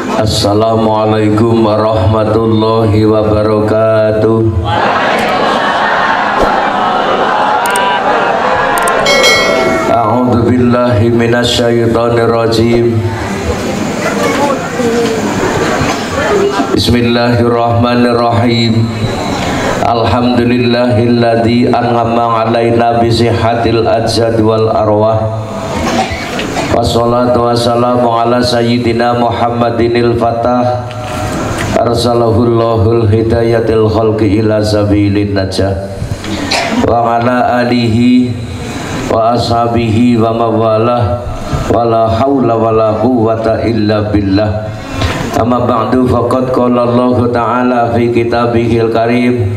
Assalamualaikum warahmatullahi wabarakatuh. A'udzu billahi minasyaitonir rajim. Bismillahirrahmanirrahim. Alhamdulillahilladzi an'ama 'alaina bi sihhatil ajsad wal arwah. Wassalatu wassalamu ala sayyidina Muhammadinil Fatah arsalahullohul hidayatil khalqi ila sabilin najah wa ala alihi wa ashabihi wa mawalah wala hawla wala quwwata illa billah. Amma ba'du, faqad qala Allah ta'ala fi kitabihil karim.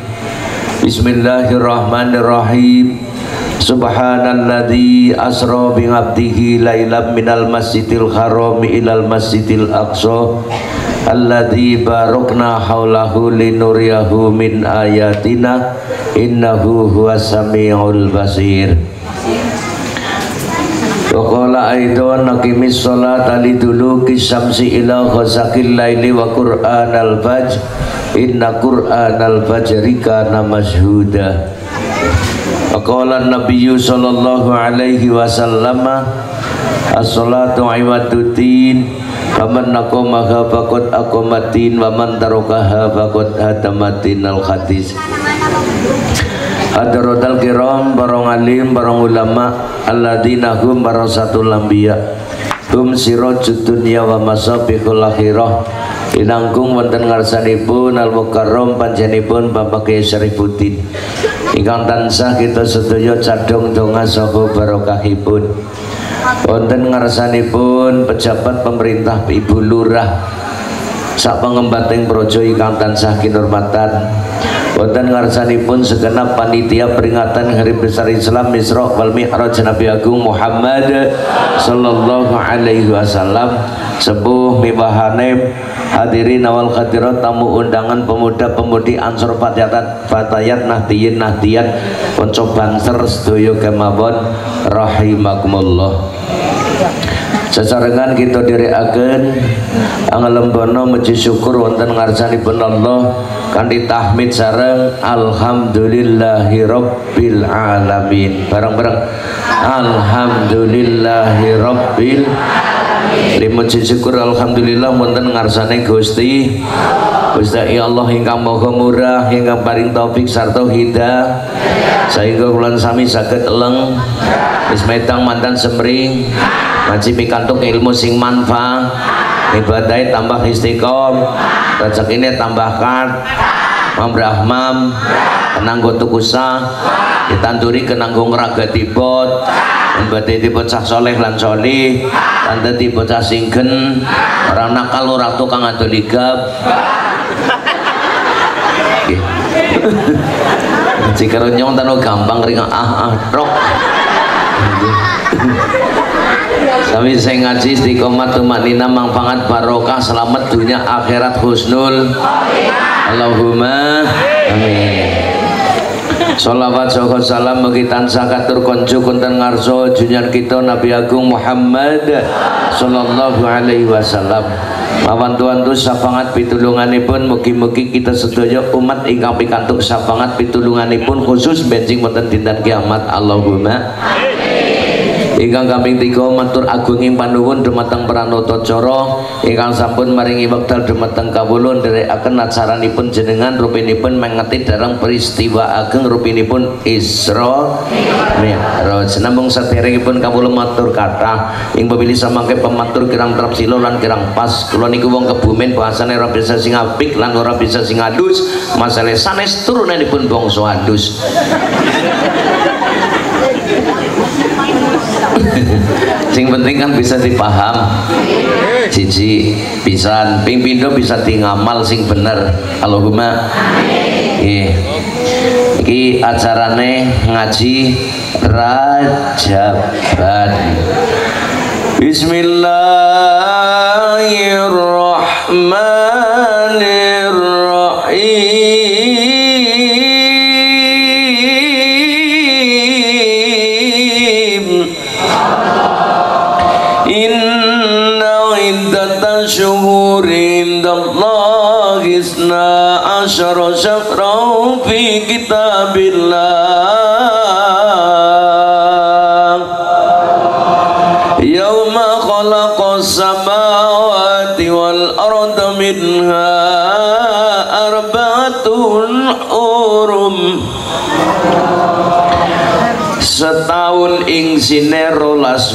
Bismillahirrahmanirrahim. Subhanalladzi asra bi 'abdihi lailan minal masjidil harami ilal masjidil aqsa alladzi barakna haulahu linuriyahu min ayatina innahu huwas samiul basir. Wa qala aidan naqimis sholata liduluki syamsi ila ghasaqil laili wa qur'anal fajr inna qur'anal fajri kana mashhuda. Qala an-nabiyyu sallallahu alaihi wasallam as-salatu imaduddin faman naqamaha faqad aqamatin wa man tarakaha faqad hadamatin al-hadis. Hadratul kiram, barang alim, barang ulama, alladzina hum barasatul anbiya hum sirajud dunya wa masabihul akhirah. Inangkung wonten ngarsanipun al-mukarram panjenipun Bapak Kyai Syarifuddin ingkang tansah kita sedaya cadhong donga saha barokahipun. Wonten ngarsanipun pejabat pemerintah Ibu Lurah sak pangembating praja ingkang tansah kinurmatan. Wonten ngarsanipun segenap panitia peringatan Hari Besar Islam Isra wal Mi'raj Nabi Agung Muhammad sallallahu alaihi wasallam. Sepuh mibahane hadirin awal hadirat, tamu undangan, pemuda-pemudi Ansor Fatayat Nahdiyin Nahdiyat Ponco Banser sedaya kemawon rahimakumullah. Sesarengan kita dherekaken angelembono muji syukur wonten ngarsanipun Allah kanthi tahmid sareng alhamdulillahirabbil alamin. Bareng-bareng alhamdulillahirabbil muji syukur alhamdulillah wonten ngarsane Gusti ya Allah ingkang maha murah ingkang paring taufik sarta hidayah sehingga kula sami saged eleng wis medang mantan semring ngaji pikantuk ilmu sing manfaat, ibadahe tambah istiqom, rezekine tambah kat, mambrahmam, kenanggo tukusa, ditanduri kenanggo ngragatipun, mbate bocah soleh lan solih, lan dadi bocah singgen, ora nakal ora tukang ado ligap. Jika nyong tano gampang ring rok. Sami saya ngaji istiqomah tumanina mangpangat barokah selamat dunia akhirat husnul Allahumma amin. Sholawat saha salam mugi tansah katur konco konten ngarso junjungan kita Nabi Agung Muhammad sallallahu alaihi wasallam. Mawantu-wantu sapangat pitulunganipun mugi-mugi kita sedaya umat ingkang pikantuk sapangat pitulunganipun khusus benjing wonten dinten kiamat Allahumma ingkang kaping 3 matur agunging panuwun dumateng Pranata Cara ingkang sampun maringi wekdal dumateng kawula nderekaken acaranipun jenengan rupinipun mengeti darang peristiwa ageng rupinipun Isra Mi'raj. Namung saderengipun kawula matur kathah ing pepilih samangke pematur kirang trapsila lan kirang pas. Kula niku wong Kebumen bahasane ora bisa sing apik lan ora bisa sing adus, masalah sanes turunanipun bangsa adus. Sing penting kan bisa dipaham siji pisan ping pindho bisa tingamal sing bener Allahumma nggih. Iki acarane ngaji Rajaban. Bismillahirrahmanirrahim. Inna iddatash syuhurin dallahi isna asyara syahran fi kitabillah yauma khalaqas samawati wal arda minha arba'atun hurum. Setahun ing sine rolas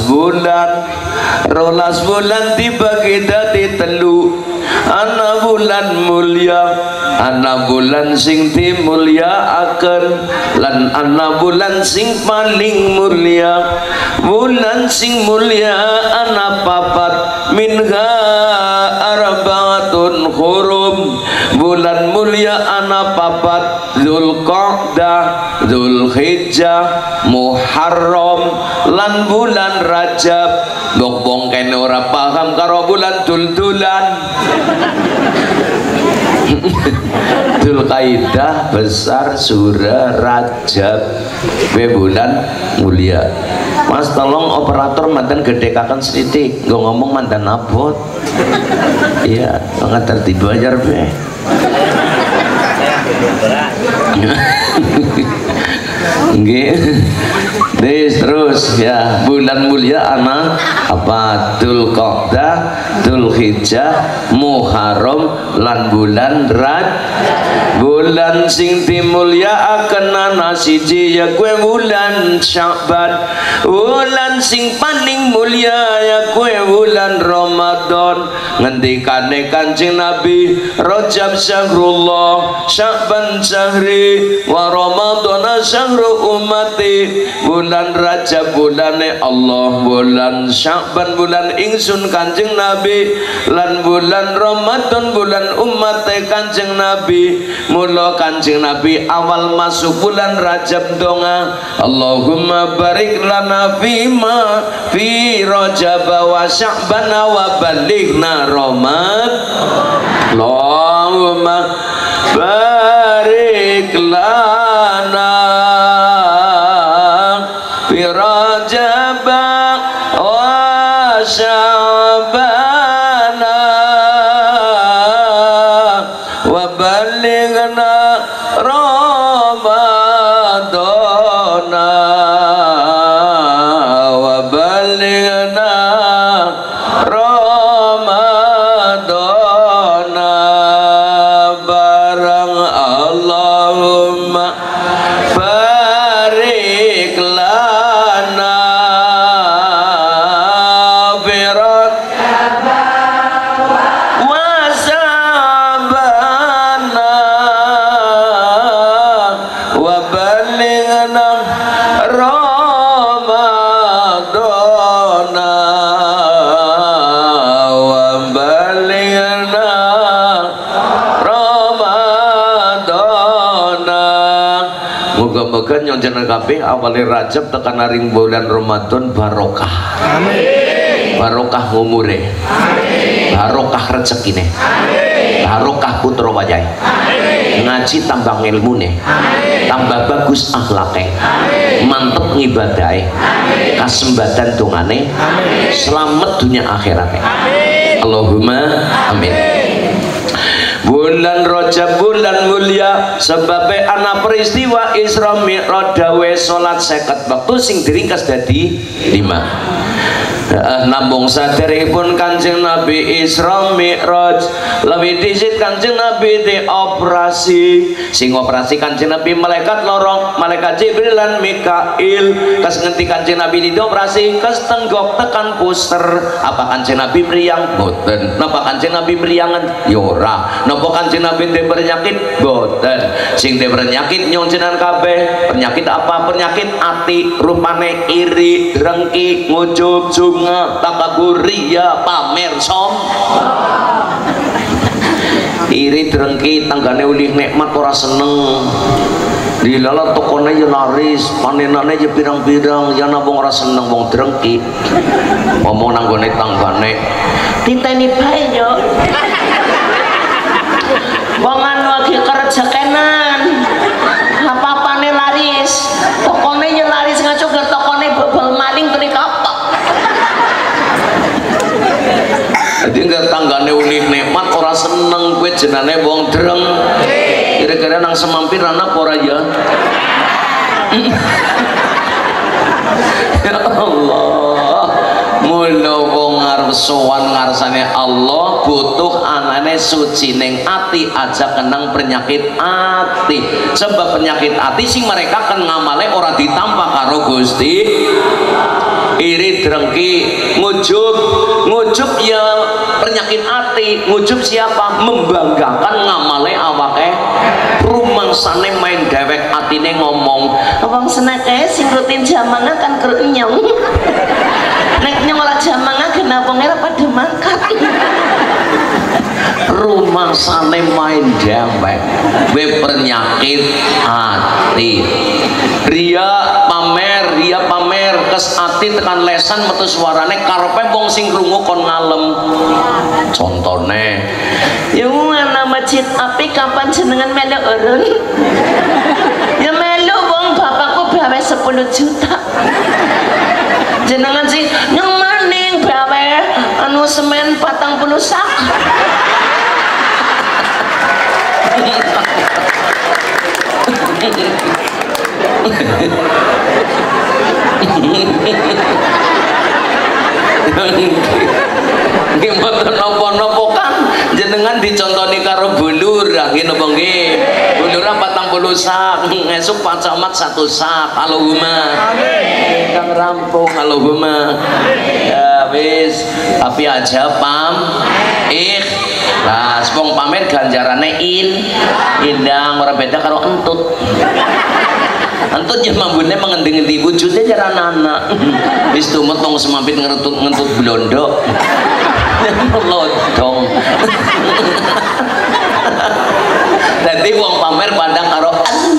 bulan dibagi dadi telu. Ana bulan mulia, ana bulan sing dimulyakaken, lan ana bulan sing paling mulia. Bulan sing mulia ana papat, minha arba'atun hurum. Bulan mulia ana papat, Dzulqa'dah, Dzulhijjah, Muharram, lan bulan Rajab. Bong kene ora paham karo bulan dul-dulan. Dzulqaidah besar, Sura, Rajab, bulan mulia. Mas tolong operator mandan gedekakan sedikit, gue ngomong mandan abot. Iya, nggak dibayar be. Terus ya, bulan mulia ana apa? Dzulqa'dah, Dzulhijjah, Muharram, lan bulan bulan sing dimulyakaken ana siji ya kuwe bulan Sya'ban. Bulan sing paling mulia ya kuwe bulan Ramadan. Ngendikane Kanjeng Nabi, Rajab syahrullah, Sya'ban syahri, wa Ramadan syahru ummati. Bulan Rajab bulane Allah, bulan Sya'ban bulan ingsun Kanjeng Nabi, lan bulan Ramadan bulan umat Kanjeng Nabi. Mula Kanjeng Nabi awal masuk bulan Rajab donga, Allahumma barik lana fima fi Rajab wa Sya'ban wa balighna Ramadan. Allahumma barik lana fi Rajab wa Sya'ban wa balighna Ramadan wa balighna Ramadan barang Allahumma barik lana fi Rajab wa Sya'ban wa balighna Ramadan wa balighna Ramadan. Moga-moga nyoncenan kabeh awale Rajab tekan aring bulan Ramadan barokah. Amin. Barokah umure. Amin. Barokah rezekine. Amin. Barokah putra wayahe. Amin. Ngaji tambah ilmune. Amin. Tambah bagus akhlake. Amin. Mantep ngibadahe. Amin. Kasembatan dongane. Amin. Selamat dunia akhiratnya. Amin. Allahumma amin. Bulan Rajab bulan mulia sebabnya ana peristiwa Isra Mi'raj dawe salat 50 waktu sing diringkas dadi 5. Namung saderengipun Kanjeng Nabi Isra Mi'raj lebih dhisik Kanjeng Nabi dioperasi. Sing operasi Kanjeng Nabi malaikat loro, malaikat Jibril lan Mikail. Kas ngenti Kanjeng Nabi dioperasi kes tenggok tekan puster. Apa Kanjeng Nabi mriyang? Boten. Napa Kanjeng Nabi mriyangan? Ya ora. Napa Kanjeng Nabi ndek penyakit? Boten. Sing ndek penyakit nyoncenan kabeh. Penyakit apa? Penyakit ati, rupane iri, drengki, ngujub, takabur, riya, pamer, iri, drengki, tanggane ulih nikmat ora seneng. Dilala tokone ya laris, panenane ya pirang-pirang, ya nabung ora seneng wong drengki. Ngomong nang gone tanggane, titeni bae yo. Wong anu lagi kerja kenan. Apa-apane laris. Tokone ya laris ngaco ger tokone bobol maling kene kapok. Jadi nggak tanggane nulih nikmat ora seneng kowe jenane wong dreng. Kira-kira nang semampir anak ora ya? Ya Allah, mula wong arep sowan ngarsane Allah butuh anane suci ning ati, aja kenang penyakit ati. Sebab penyakit ati sing mereka kan ngamale ora ditampa karo Gusti. Iri drengki ngujub ya penyakit ati. Ngujub siapa? Membanggakan ngamale awake rumangsane main dewek atine ngomong wong seneke sing rutin jamanga kan kerunyong nek nyong ora jamanga kenapa ora pada mangkat rumangsane main dewek we penyakit ati. Ria pamer kes ati tekan lesan metu suarane karepe wong sing krungu kon ngalem. Contone yung ana masjid api kapan jenengan melu urun? Ya melu wong bapakku bawe 10 juta. Jenengan sih nyong maning bawe anu semen 40 sak. Nggih mboten napa-napa kan jenengan dicontoni karo bulur nggih napa nggih. Bulura 40 sak, esuk Pak Camat 1 sak. Allahumma amin. Kang rampung Allahumma. Ya wis, tapi aja ikhlas. Wong pamer ganjarane indang ora beda karo entut. Entut ya mambune mengendi-endi wujudnya jaran anak. Wis tumut wong semampit ngentut blondok. Lodong. Dadi wong pamer pandang karo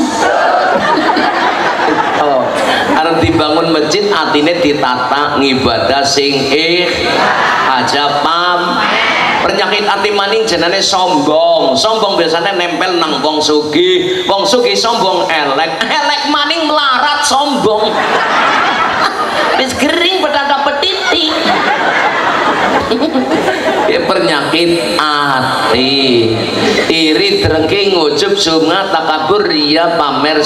oh, arep dibangun masjid atine ditata ngibadah sing aja penyakit ati maning jenenge sombong biasanya nempel nang wong sugih sombong elek maning melarat sombong wis kering petaka petiti. Ya penyakit ati iri drengki ngujub sunga takabur ria pamer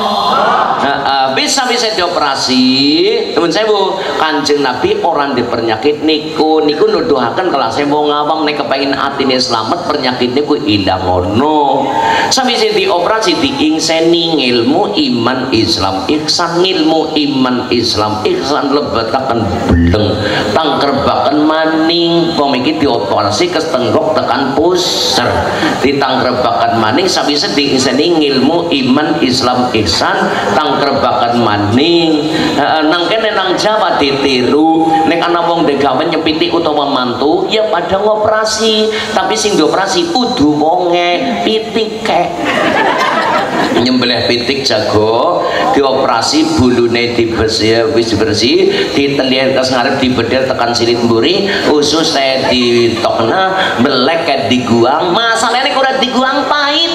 bisa dioperasi. Temen saya bu Kanjeng Nabi orang di penyakit niku nuduhaken kalau saya mau ngawang nek kepengin atine selamat penyakit niku ilang ono bisa dioperasi diingseni ilmu iman Islam ihsan ilmu iman Islam ihsan lebetaken beleng tangkerbaken maning pemikir dioperasi kestenggok tekan puser ditangkerbakan maning sabisa diingseni ilmu iman Islam ihsan tangkerbakan maning nang kene nang Jawa ditiru nek ana wong degawen nyepiti utawa mantu ya pada ngoperasi tapi sing dioperasi kudu wonge pitik nyembelih pitik jago dioperasi bulune wis bersih ditelian kas ngarep dibedel tekan silit mburi usus saya ditokna belek kayak diguang masalahnya kurang diguang pahit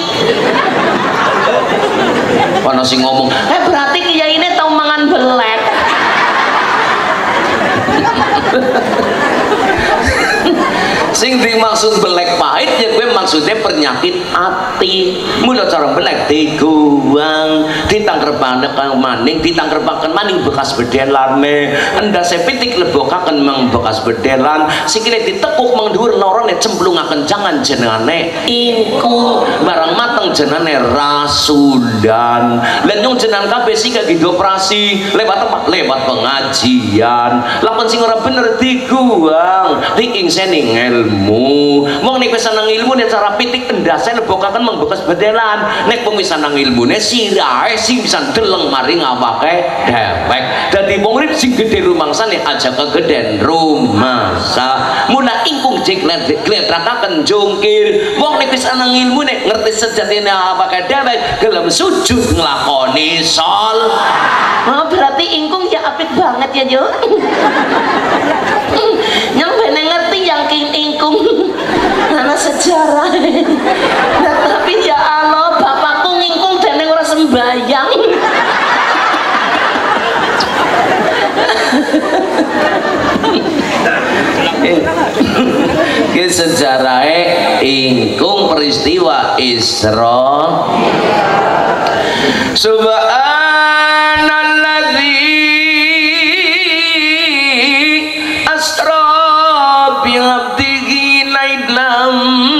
mana sih ngomong berarti kiai ini tau mangan belek sing dimaksud belek pahit ya gue maksudnya penyakit hati mula cara belek diguang ditangkerbakan maning bekas bedelane enda sepitik lebokaken mang bekas bedelan sikile ditekuk mang dhuwur lorone cemplungaken jangan jenengane ingkung barang mateng jenengane rasulan lan nyong jenengan kabeh sing dioperasi lewat pengajian lakon sing ora bener diguang diingseni ilmu wong nek wis nang ilmu nek cara pitik endase lebokaken mang bekas bedelan nek wong wis nang ilmune sirahe sing bisa deleng maring awake dewek dadi wong urip sing gedhe rumangsane aja kegeden rumangsa mula ingkung jekletrakaken jungkir wong nek wis nang ilmu nek ngerti sejatine awake dewek gelem sujud nglakoni berarti ingkung ya apik banget ya Jo yang bener ngerti yang ingkung karena sejarah nah, tapi ya Allah bapakku ngingkung dan ora sembayang Ki sejarahe ingkung peristiwa Isra. Subhanalladzi asra bi 'abdihi lailam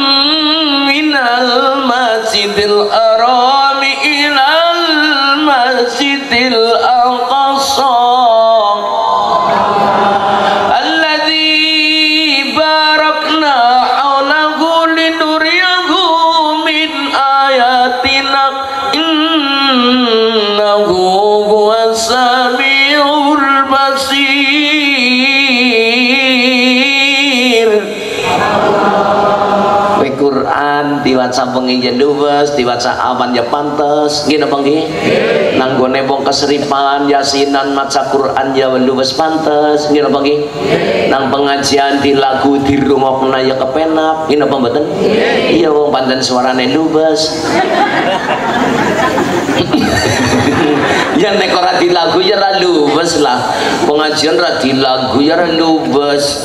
minal masjidil haram ilal masjidil aqsa alladzi barakna haulahu linuriyahu min ayatina innahu huwas samiul basir. Quran diwaca bengi ya luwes, diwaca awan ya pantes, nggih napa nggih? Nang gone wong keseripan yasinan maca Quran ya luwes pantes, nggih napa nggih? Nang pengajian di lagu dirungokna ya kepenak, nggih napa mboten? Iya wong pancen suarane luwes. Ya nek ora di lagu ya ra luwes lah. Pengajian ra di lagu ya ra luwes.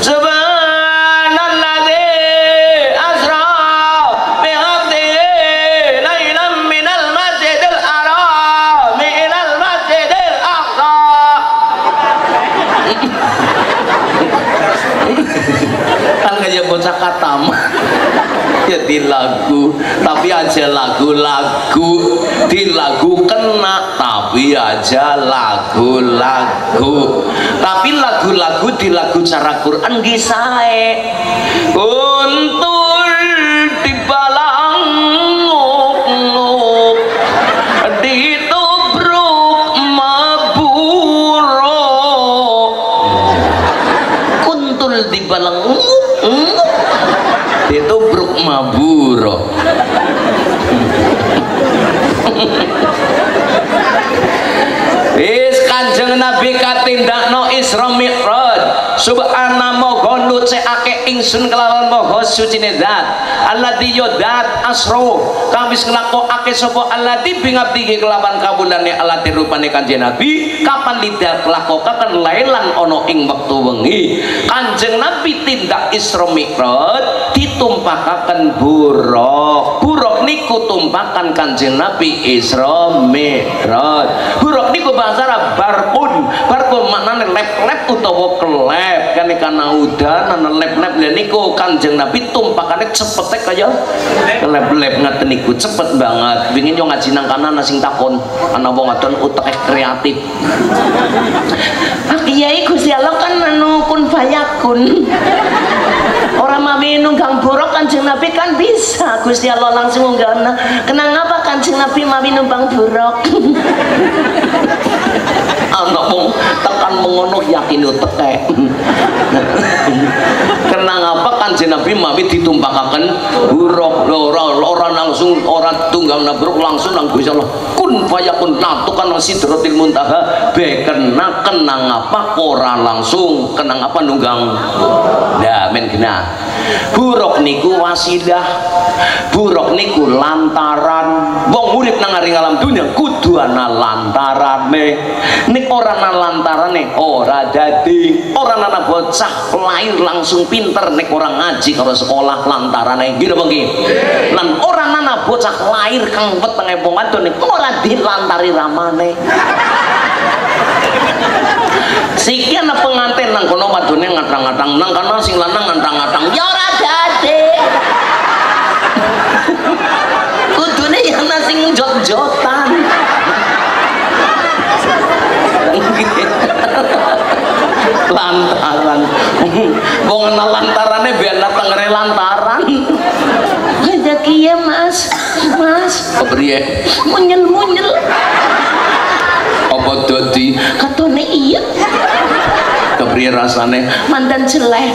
Bocah katam ya di lagu, tapi aja lagu-lagu di lagu kena, tapi aja lagu-lagu, tapi lagu-lagu di lagu cara Quran gisae untul dibalang nguk-nguk ditubruk maburo kuntul dibalang ditubruk maburo. Wis Kanjeng Nabi katindakno Isra Mi'raj. Subhana moga nucekake ingsun kelawan moga sucine zat. Alladzi yodat asro kang wis nglakokake sapa alladzi bingabdi kelawan kawulane alladzi rupane Kanjeng Nabi kapan lidah lakokaken lailan ana ing wektu wengi. Kanjeng Nabi tindak Isra Mi'raj ditumpakaken buruk. Buruk niku tumpakan Kanjeng Nabi Isra Mi'raj. Buruk niku bahasa Arab barqun. Barqun maknane lep-lep utawa kelep. Kan kana udan ana lep-lep lha niku Kanjeng Nabi tumpakane cepete kaya lep-lep ngaten niku cepet banget. Wingi yo ngaji nang kanan sing takon ana wong adon uteke kreatif. Ah kiai Gusti Allah kan anu kun fayakun. Orang mami nunggang buruk Kanjeng Nabi kan bisa Gusti Allah langsung nggana. Kenapa Kanjeng Nabi mami numpang buruk? Anak mong tekan mengono yakin teke. Kenapa Kanjeng Nabi mami ditumpakaken buruk? Ora langsung ora tunggang nabruk langsung nang Gusti Allah. Kun fayakun natukan sidratil muntaha. Bekena kenang apa ora langsung kenang apa nunggang. Nah men genah. Buruk niku wasilah, buruk niku lantaran. Wong urip nang aring alam dunya kudu ana lantarane. Nek ora ana lantarane ora dadi. Ora ana bocah lahir langsung pinter nek ora ngaji karo sekolah lantarane. Nggih napa nggih? Lan ora ana bocah lahir kang wetenge wong wadon nek ora dilantari ramane. Siki ana pengantin nang kono wadone ngatang-ngatang nang kana sing lanang ngatang-ngatang ya ora dadi. Kudune ya ana sing jot-jotan. Lantaran. Wong ana lantarane ben tengere lantaran. Ya kiye Mas. Mas. Kepriye? Munyel-munyel. Apa dadi? Katone iya. Kepriye rasane? Mandan jelek.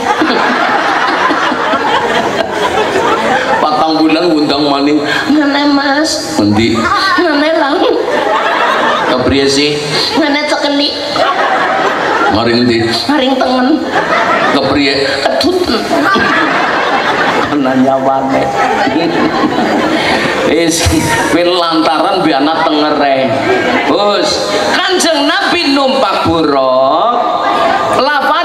4 bulan ngundang maning. Ngene Mas. Endi? Ngene lang. Kepriye sih? Ngene cekeni. Maring ndi? Maring tengen. Kepriye? Keduten. Nanya wane. Lantaran biana tengere. Bos, Kanjeng Nabi numpak buruk. Lafade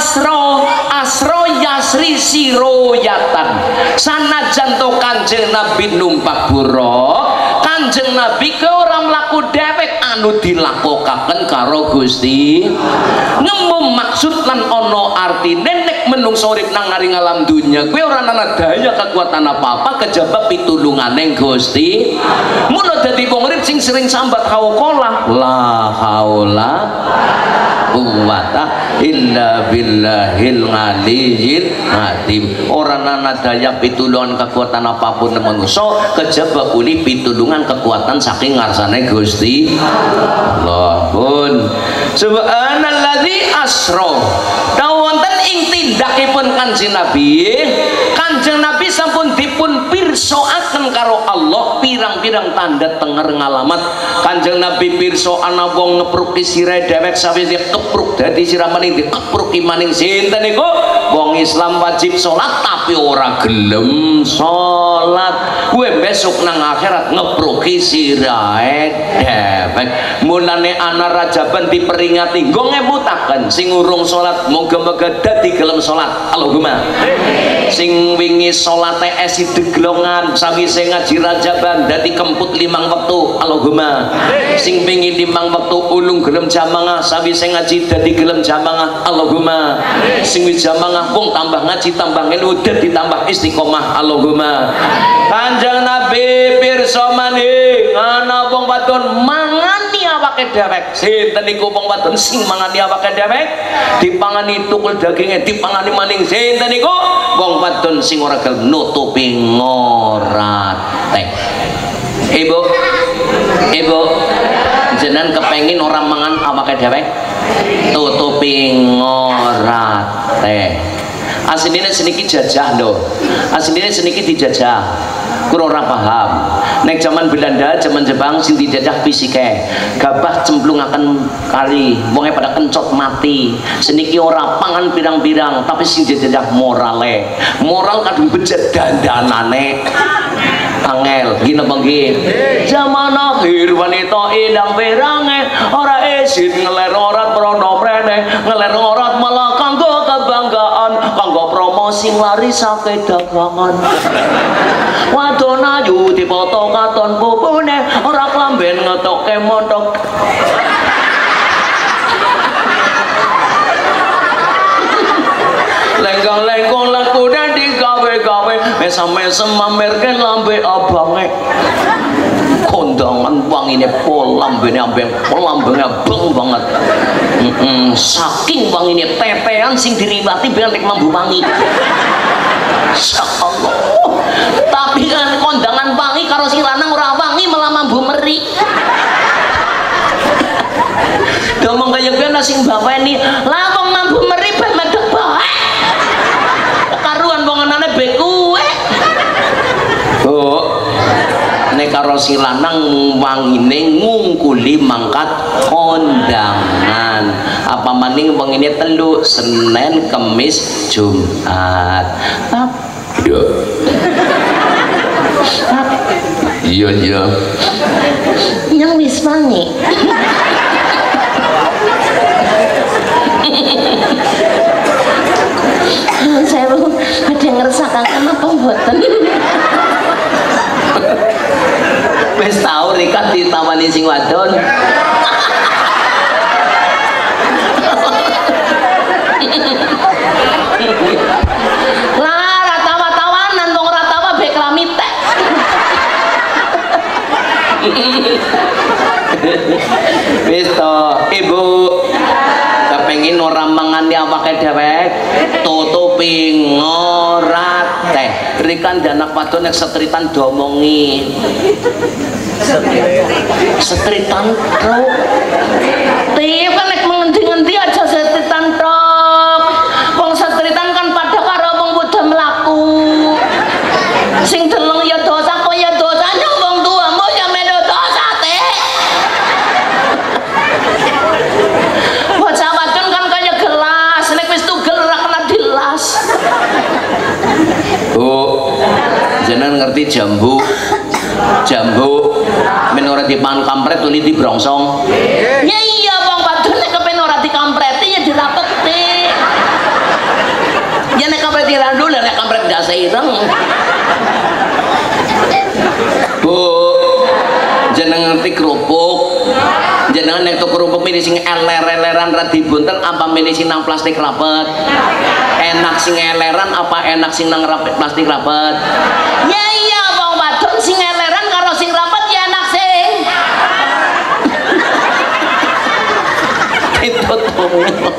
asro yasri siroyatan. Sanajan to Kanjeng Nabi numpak buruk, Kanjeng Nabi ke orang mlaku dhewek anu dilakokaken karo Gusti. Ngemu maksud lan ono artine nek menungso urip nang ngaring alam dunya kowe ora ana daya kekuatan apa-apa kejaba pitulungane Gusti. Mula dadi wong urip sing sering sambat hauqala la haula quwata illa billahil aliyyil azim. Ora ana daya pitulungan kekuatan apapun menungso kejaba uli pitulungan kekuatan saking ngarsane Gusti Allahun. Subhanalladzi asra. Wonten ing tindakipun Kanjeng Nabi, Kanjeng Nabi sampun dipun pirsaaken karo Allah pirang-pirang tanda tenger ngalamat. Kanjeng Nabi pirsa ana wong ngepruki sirahe dhewek sawise kepruk dadi siramaning dikepruki maning sinten niku wong Islam wajib salat tapi ora gelem salat. Kowe besok nang akhirat ngepruki sirahe dhewek. Mulane ana Rajaban diperingati nggo ngemutaken sing urung salat moga-moga dadi gelem salat. Allahumma. Sing wingi salate esi deglongan sawise ngaji Rajaban dadi kemput 5 wektu. Allahumma. Sing wingi 5 wektu ulung gelem jamaah sawise ngaji dadi gelem jamaah. Allahumma. Sing wis jamaah wong tambah ngaji tambah ngelu dadi tambah istiqomah. Allahumma. Kanjeng Nabi pirsa maning ana wong wadon mangani awake dhewek. Sinten niku wong wadon sing mangani awake dhewek? Dipangani tukul daginge, dipangani maning sinten niku? Wong wadon sing ora gelem nutupi ngorate. Ibu, jenengan kepengin orang mangan awake dhewek? Tutupi ngorate. Asline seniki jajah lho. Asline seniki dijajah. Kurang ora paham. Nek zaman Belanda, zaman Jepang sing dijajah fisike. Gabah cemplungaken kali, wonge pada kencot mati. Seniki ora pangan pirang-pirang, tapi sing dijajah morale. Moral kadung becet dandanane. Angel, gini bangki. Zaman akhir wanita idang perange, ora esit ngeler orat prono prene, ngeler orat malah kanggo kebanggaan, kanggo promosi laris sake dagangan. Wadon ayu dipoto katon pupune, ora klamben ngetoke montok. Lenggang-lengkong laku dan digawe-gawe mesam-mesam mamerke lambe abange kondangan wangine pol lambene ambeng pol lambene abang banget. Saking wangine tetean sing diriwati ben nek mambu wangi. Insyaallah. Tapi kan kondangan wangi karo sing lanang ora wangi malah mambu meri. Domong kaya kene sing bapeni lah wong mambu meri ben medhek bae. Karuan wongenane beku. Oh. Nek karo si lanang wangine ngungkuli mangkat kondangan. Apa maning wangine telu Senin, Kamis, Jumat. Iya. Yang wis wangi. Saya ada ngeresakan apa mboten. Wis tau Rika ditawani sing wadon. Lah ratawa-tawanan wong ratawa bek lamite. Wis to, Ibu. Kepengin ora mangani awake dhewek, tutupi ngorate. Rikan anak wadon nek setritan domongi. Setritan truk. Tiap kan nek mengendi-endi aja setritan truk. Wong setritan kan pada karo wong padha mlaku. Sing deleng ya dosa kok ya dosane wong tuamu ya meno dosa te. Bocah wadon kan kaya gelas, nek wis tugel ora kena dilas. Bu, jenengan ngerti jambu? Jambu men ora dipangan kampret tuli dibrongsong. Ya iya wong wadon nek kepen ora dikampreti ya dirapeti. ireng. Bu, jenengan ngerti kerupuk? Jenengan nek tuku kerupuk milih sing eler-eleran ra dibuntel apa milih sing nang plastik rapet? Enak sing eleran apa enak sing nang plastik rapet? Ya iya wong wadon sing eleran karo sing rapet ya enak sing. Itu tuh.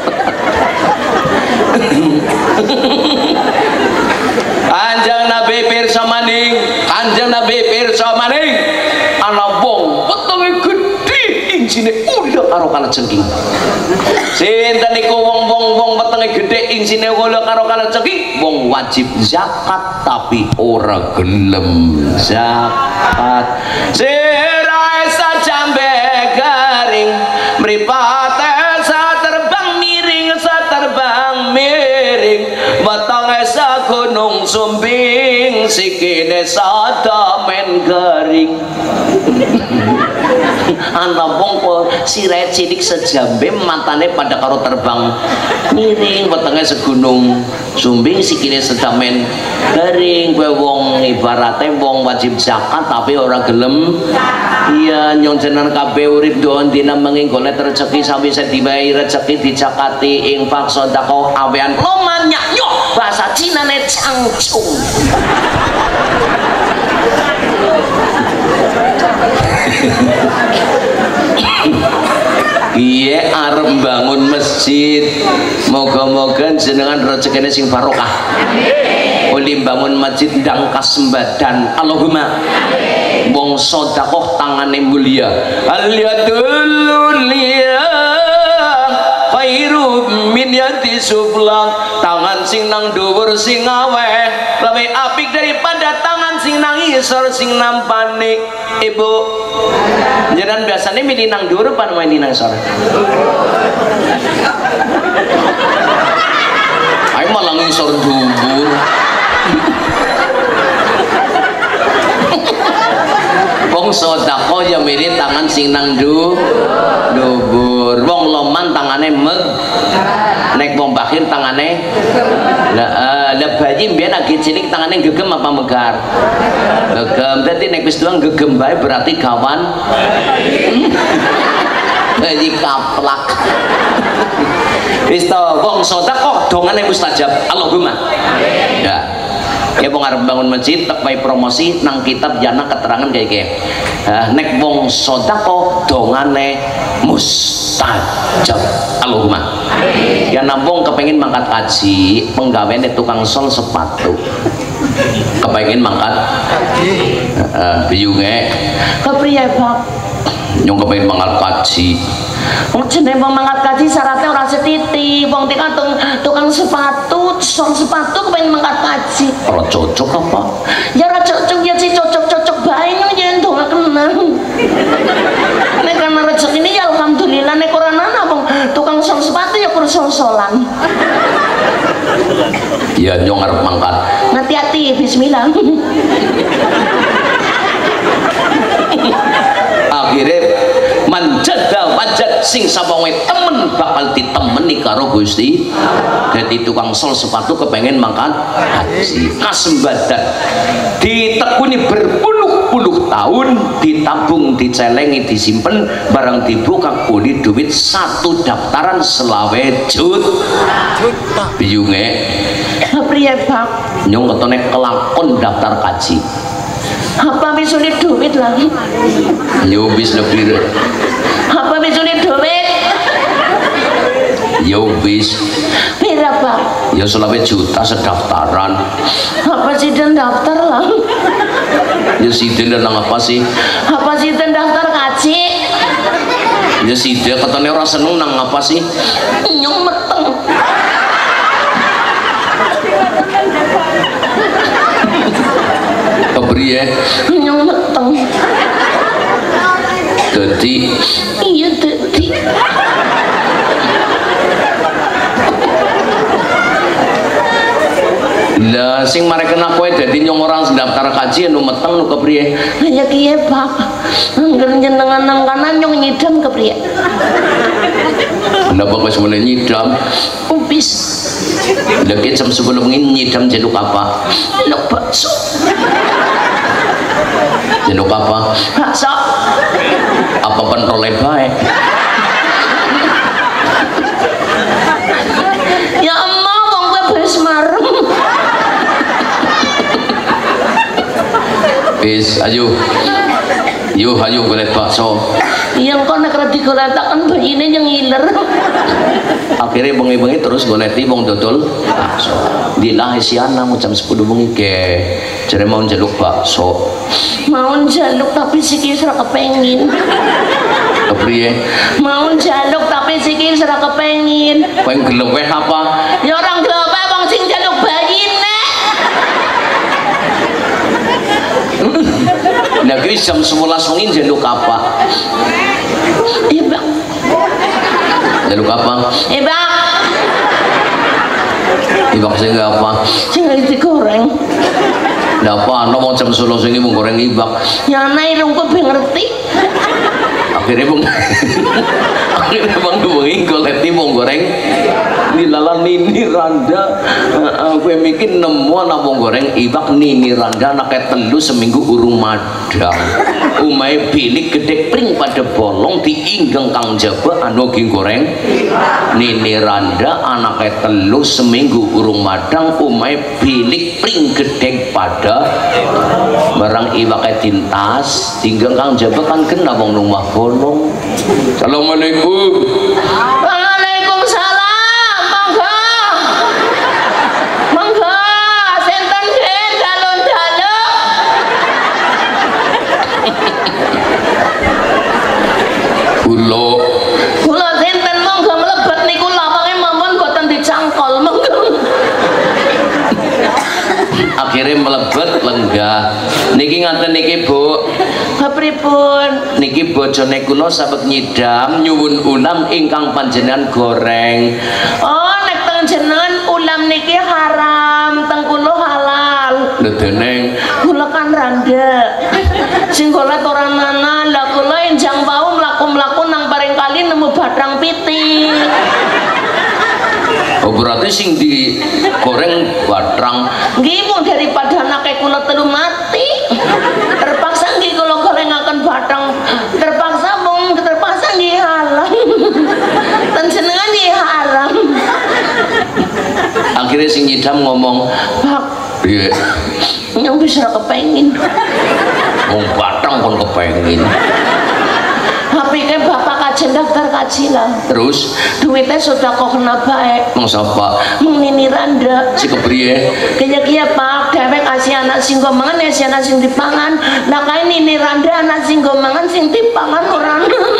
Kanjeng Nabi pirsa maning, Kanjeng Nabi pirsa maning, ana wong wetenge gedhe injine ulah karo kalajengking. Sinten niku wong wetenge gedhe injine ulah karo kalajengking? Wong wajib zakat tapi ora gelem zakat. Sirahe sajambe garing mripate saterbang miring saterbang miring wetenge sagunung sumbing sikile sadamen garing. Ana wong sirahe cilik sejambe matane pada karo terbang miring wetenge segunung sumbing sikile sedamen garing. Kowe wong ibarate wong wajib zakat tapi ora gelem. Iya nyong jenengan kabeh urip doon dina menging golek rezeki sawise diwehi rezeki dicakati infak sedekah awean loman nyo bahasa Cinane cangcung. Iya arep bangun masjid, moga-moga jenengan rezekine sing barokah. Oleh bangun masjid ndang kasembadan, Allahumma. Wong sedekah tangane mulia, al yadul liya khairu min yadi sufla. Tangan sing nang dhuwur sing aweh lebih apik daripada tangan sing nang isor sing nampane. Ibu jenengan biasanya milih nang dhuwur apa milih nang isor? Ayo malah ngisor dhuwur. Wong sedekah ya milih tangan sing nang dhuwur. Wong loman tangane nek wong bakhil tangane lah bayi mbiyen lagi cilik tangane gegem apa megar? Gegem. Dadi nek wis doang gegem bae berarti gawan bayi kaplak. Wis to wong sedekah dongane mustajab. Allahumma. Ya. Ya wong arep bangun masjid tak bae promosi nang kitab jana keterangan kayak gini. Nek wong sedekah dongane mustajab. Allahumma. Ya nampung kepengin mangkat haji, penggaweane tukang sol sepatu. Kepengin mangkat biyunge. Kepriye, Pak? Nyong kepengin mangkat haji. Wong jenenge mangkat haji syaratnya ora setiti. Wong tukang sepatu, sol sepatu kepengin mangkat haji. Ora cocok apa? Ya ora cocok ya sih cocok-cocok bae nyong yen dongakenan. Nek ana rezeki ini ya alhamdulillah, nek ora ana wong tukang sol sepatu ya kudu sol-solan. Ya nyong arep mangkat. Hati-hati, bismillah. Akhirnya manjada wajad sing sabawe temen bakal ditemeni karo Gusti. Jadi tukang sol sepatu kepengen mangkat haji kasembadan ditekuni berpuluh-puluh tahun, ditabung, dicelengi, disimpen, barang dibuka kuli duit satu daftaran selawe juta biyunge. Priye Pak? Nyong ketone kelakon daftar kaji. Apa misune duit lah? Yo bis lebih. Apa misune duit? Yo bis. Pira Pak? Ya selawe juta sedaftaran. Apa sih dan daftar lah? Ya siden nang apa sih? Apa sih dan daftar kaji? Ya siden katane ora seneng nang apa sih? Nyong meteng. Kepriye? Nyong meteng. Dadi iya dadi. Lah sing marekna kowe dadi nyong orang daftar kaji anu meteng nu kepriye? Ya kiye Pak. Angger jenengan nang kanan nyong nyidam kepriye? Kenapa kowe semene nyidam? pipis. Lagi jam 10 ini nyidam jaluk apa? Jaluk bakso. Jaluk apa? Bakso. Apa penroleh baik? Ya Allah, wong kowe wis marem. Wis, ayo. Yo ayo golek bakso. Yang kok nek redi goletaken bayine yang ngiler. Akhirnya bengi-bengi terus goleti wong dodol bakso. Dilah isiana jam 10 bengi ke. Jare mau njaluk bakso. Mau njaluk tapi sikil ora kepengin. Kepriye? Mau njaluk tapi sikil ora kepengin. Kowe geleweh apa? Ya orang geleweh wong sing njaluk bayine. Negeri jam 11 wengi jaluk apa? Iya bang. Jaluk apa? Iya bang. Ibak sing apa? Sing digoreng. Ndak apa, mau jam 11 wengi mau goreng ibak. Ya nai rungku ben ngerti. Akhirnya bang bengi goleti mau goreng dilalan Nini Randa. Gue mikir nemu anak mau goreng ibak Nini Randa anaknya telu seminggu urung madang. Umai bilik gede pring pada bolong diinggang kang jaba anu goreng Nini Randa anaknya telu seminggu urung madang. Umai bilik pring gede pada barang ibaknya tintas tinggal kang jaba kan kena bang rumah bolong. Assalamualaikum. Waalaikumsalam. Monggo. Monggo. Senten nggih dalun-dalun. Kula senten monggo mlebet niku lawange mawon mboten dicangkol monggo. Akhirnya melebet lenggah. Niki ngaten niki Bu. Pripun? Niki bojone kula sabet nyidam nyuwun ulam ingkang panjenengan goreng. Oh, nek teng jenengan ulam niki haram, teng kula halal. Lho deneng kula kan randa. Sing golet ora nana, lah kula enjang wau mlaku-mlaku nang paring kali nemu bathang pitik. Oh berarti sing digoreng batrang. Nggih mung daripada anake kula telu mati. Terpaksa nggih kula gorengaken batrang. Terpaksa nggih haram. Ten jenengan nggih haram. Akhirnya sing nyidam ngomong, "Pak, piye? Nyong bisa kepengin." Wong batrang kon kepengin. Tapi kan bapak kajen daftar kaji lah. Terus duitnya sudah kok kena baik. Mang sapa? Mang Nini Randa. Si kepriye? Kaya Pak, dhewek kasih anak sing gomangan ya si anak sing dipangan. Lah kae Nini Randa anak sing gomangan sing dipangan ora.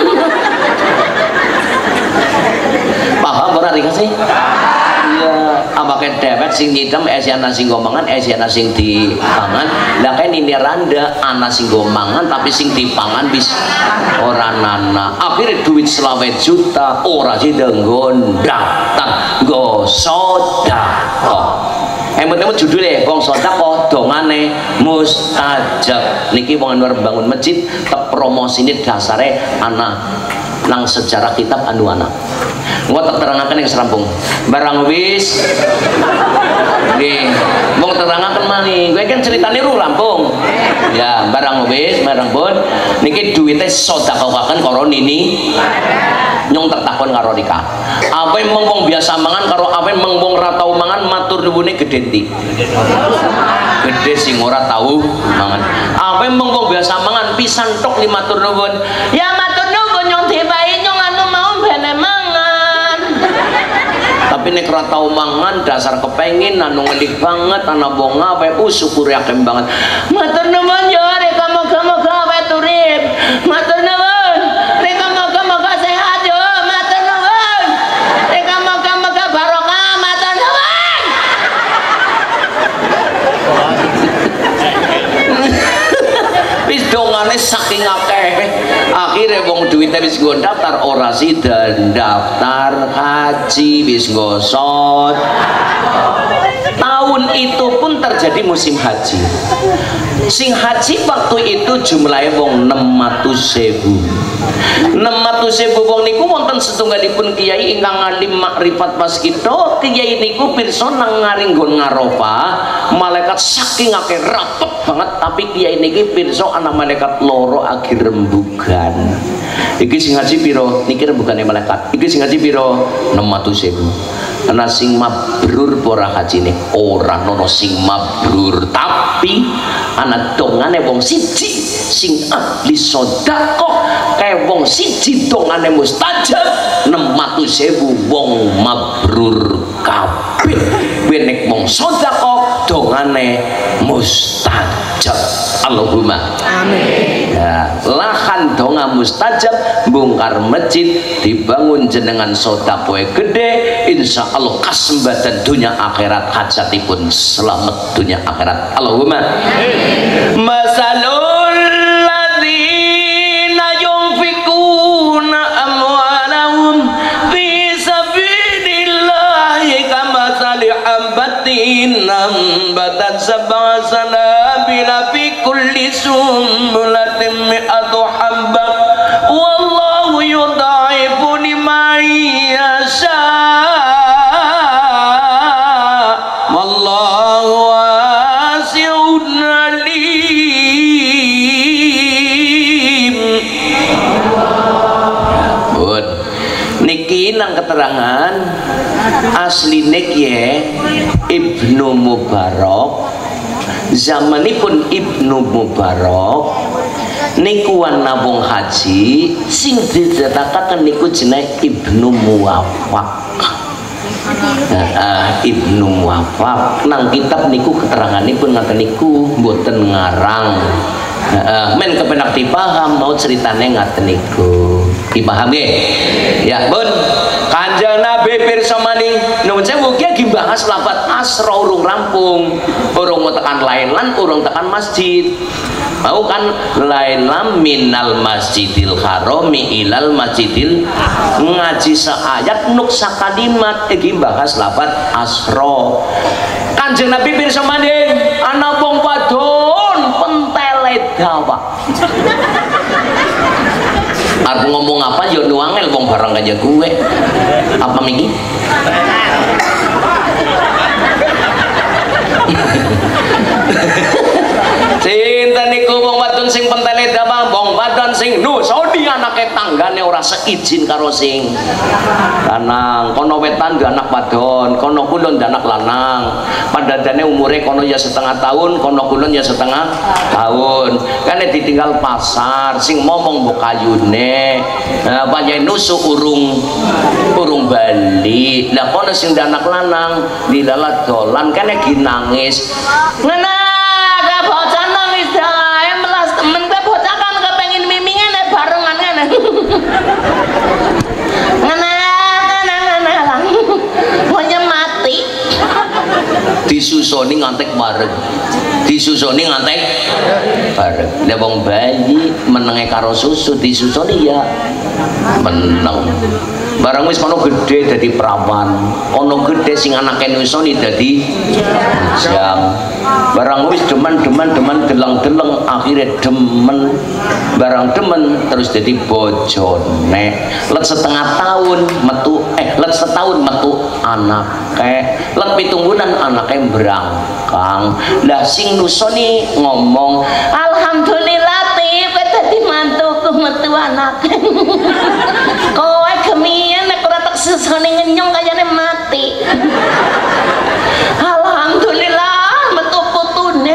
Paham ora dikasih? Iya, amake dhewek sing nyidem si anak sing gomangan si anak sing dipangan. Lah kae Nini Randa anak sing gomangan tapi sing dipangan bis ora nana. Akhirnya duit 20 juta ora sida nggon daftar nggo sedekah. Emang judulnya wong sedekah dongane mustajab. Niki wong Anwar bangun masjid tep promosine dasare ana nang sejarah kitab anu ana. Engko tak terangaken yang serampung. Barang wis nggih, wong terangaken malih. Kowe kan ceritane ru Lampung. Ya, barang wis, barang pun niki duwite sedekahaken karo Nini. Nyong tertakon karo Rika. Apa emang wong biasa mangan karo apa emang wong ora tau mangan matur nuwune gedhe ndi? Gedhe sing ora tau mangan. Apa emang wong biasa mangan pisan tok li matur nuwun. Ya matur nuwun nyong dipahi nyong anu mau bene mangan. Tapi nek ora tau mangan dasar kepengin anu ngelik banget ana wong ape syukur yakin banget. Matur nuwun yo rek moga-moga awet urip. Matur nuwun rek moga-moga sehat yo. Matur nuwun rek moga-moga barokah. Matur nuwun. Wis dongane saking akeh akhirnya wong duwite wis nggo daftar ora sida daftar haji wis ngosot tahun itu pun terjadi musim haji. Sing haji waktu itu jumlahnya wong 600.000. 600.000 wong niku wonten setunggalipun kiai ingkang alim makrifat waskita. Kiai niku pirsa nang ngaringgon Arafah, malaikat saking akeh rapet banget, tapi kiai niki pirsa ana malaikat loro agi rembugan. Iki sing haji piro? Niki rembugane malaikat. Iki sing haji piro? 600.000. Ana sing mabrur ora hajine? Ora ono sing mabrur, tapi ana dongane wong siji sing ahli sedekah kaya wong siji dongane mustajab. 600.000 wong mabrur kabeh. Nek wong sedekah dongane mustajab. Allahumma amin. Ya, lahan donga mustajab, bongkar masjid, dibangun jenengan sedekah gede, insya Allah kasembatan dunia akhirat, hajatipun selamat dunia akhirat. Allahumma amin. Masalul ladzina yunfikuna amwalahum fi sabilillahi kamathali habbatin ambatat sab'a sanabila fi kulli sumbulatin mi'atu habbah wallahu yudha'ifu liman yasha wallahu wasi'un alim. Bud niki nang keterangan asline kiye Ibnu Mubarak. Zamanipun Ibnu Mubarak niku ana wong haji sing didadakaken niku jenenge Ibnu Muwafaq. Ibnu Muwafaq nang kitab niku keteranganipun ngaten niku mboten ngarang. Men kepenak dipaham mau ceritane ngaten niku. Dipaham nggih? Ya, Bun. Kanjeng Nabi pirsa maning nuwun sewu ki bahas lafaz asra urung rampung, urung tekan lain lan urung tekan masjid. Mau kan lain lam minal masjidil harami ilal masjidil, ngaji seayat nuk sakalimat iki bahas lafaz asra. Kanjeng Nabi pirsa maning ana wong wadon pentele dawa. Aku ngomong apa yo nuangel wong barang aja gue. Apa miki? Cinta niku wong wadon sing pentele dawa, wong wadon sing nusoni anake tanggane ora seizin karo sing lanang. Kono wetan anak wadon, kono kulon anak lanang. Padadane umure kono ya setengah tahun, kono kulon ya setengah tahun. Kane ditinggal pasar, sing momong mbok kayune. Nah, panjenengan nusuk urung bali. Lah kono sing anak lanang dilalat dolan kane ginangis. Ngene bocah nangis dae melas temen kowe bocah kan kepengin mimingan barengan ngene. Ngene lang. Pokoknya mati. Disusoni ngantek bareng. Disusoni ngantek bareng. Lah wong bayi menenge karo susu disusoni ya meneng. Barang wis kono gede dadi perawan, kono gede sing anake nusoni dadi jam. Barang wis demen deleng akhirnya demen. Barang demen terus dadi bojone. Let setengah tahun metu let setahun metu anake. Let pitunggunan anake brangkang. Lah sing nusoni ngomong, "Alhamdulillah Tip, kowe dadi mantuku metu anake." Kowe kemian nek ora tak sesone ngenyong kayane mati. Alhamdulillah metu putune.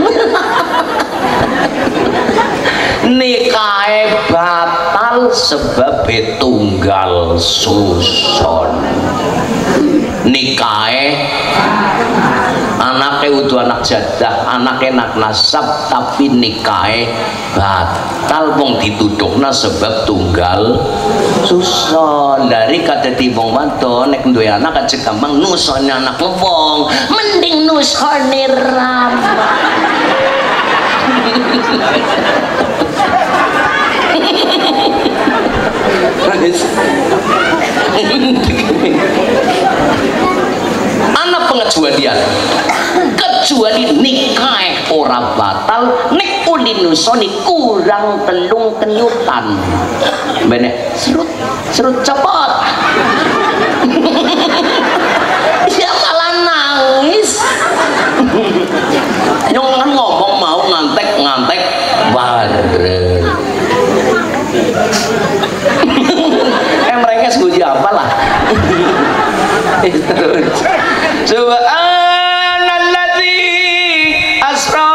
Nikahe batal sebab tunggal susun. Nikahe anake udu anak jadah, anake nak nasab, tapi nikahe batal wong ditudukna sebab tunggal susun. Dari kadadi wong wadon nek duwe anak aja gampang nusone anak wong, mending nusone rambut. Anak pengecualian kecuali nikah ora batal nek ulinusoni kurang telung kenyutan benek serut cepot ya malah nangis nyong ngomong mau ngantek bareng mereka sebuji apa lah subhanalladzi asra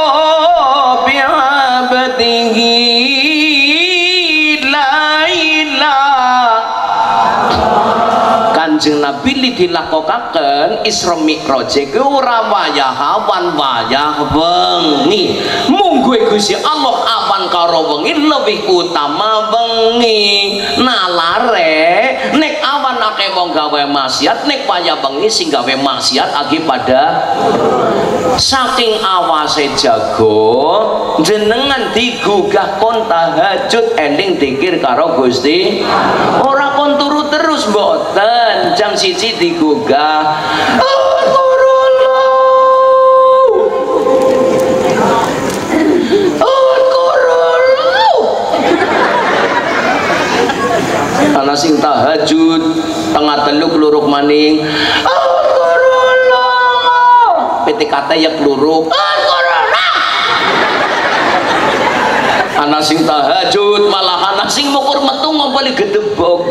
bi'abdihi Kanjeng Nabi li dilakokaken Isra Mi'raj iku ora wayah awan wayah wengi mungguhe Gusti Allah awan karo wengi lebih utama wengi nalare nek awan akeh wong gawe maksiat nek wayah wengi sing gawe maksiat agi pada saking awase jago jenengan digugah kon tahajud ending dikir karo Gusti ora kon turu terus mboten jam siji digugah ana sing tahajud tengah telu kluruk maning PTKT ya kluruk ana sing tahajud malah ana sing mukur metu ngompoli gedebok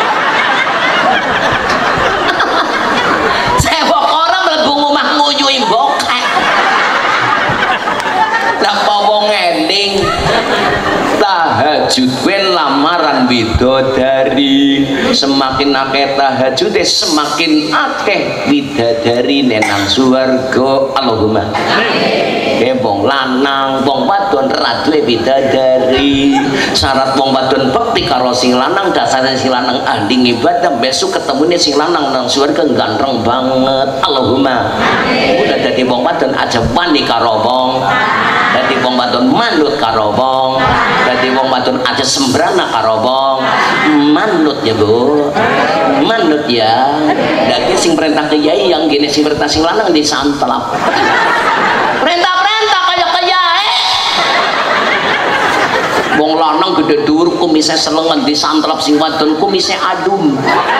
sewok orang mlebu omah nguyuhi bokek lah wong ending tahajud ben lamaran bidadari semakin akeh tahajud semakin akeh bidadari nenang swarga Allahumma wong lanang wong wadon ra duwe bidadari syarat wong wadon bekti karo sing lanang dasare sing lanang ahli ibadah besok ketemune sing lanang nang swarga ganteng banget Allahumma udah dadi wong wadon aja wani karo wong dadi wong wadon manut karo wong dadi wong wadon aja sembrana karo wong manut ya Bu manut ya dadi sing perintah kiai yang gini sing perintah sing lanang disantlap perintah kayak kiai wong lanang gede dhuwur kumise selengen disantlap sing wadon kumise adum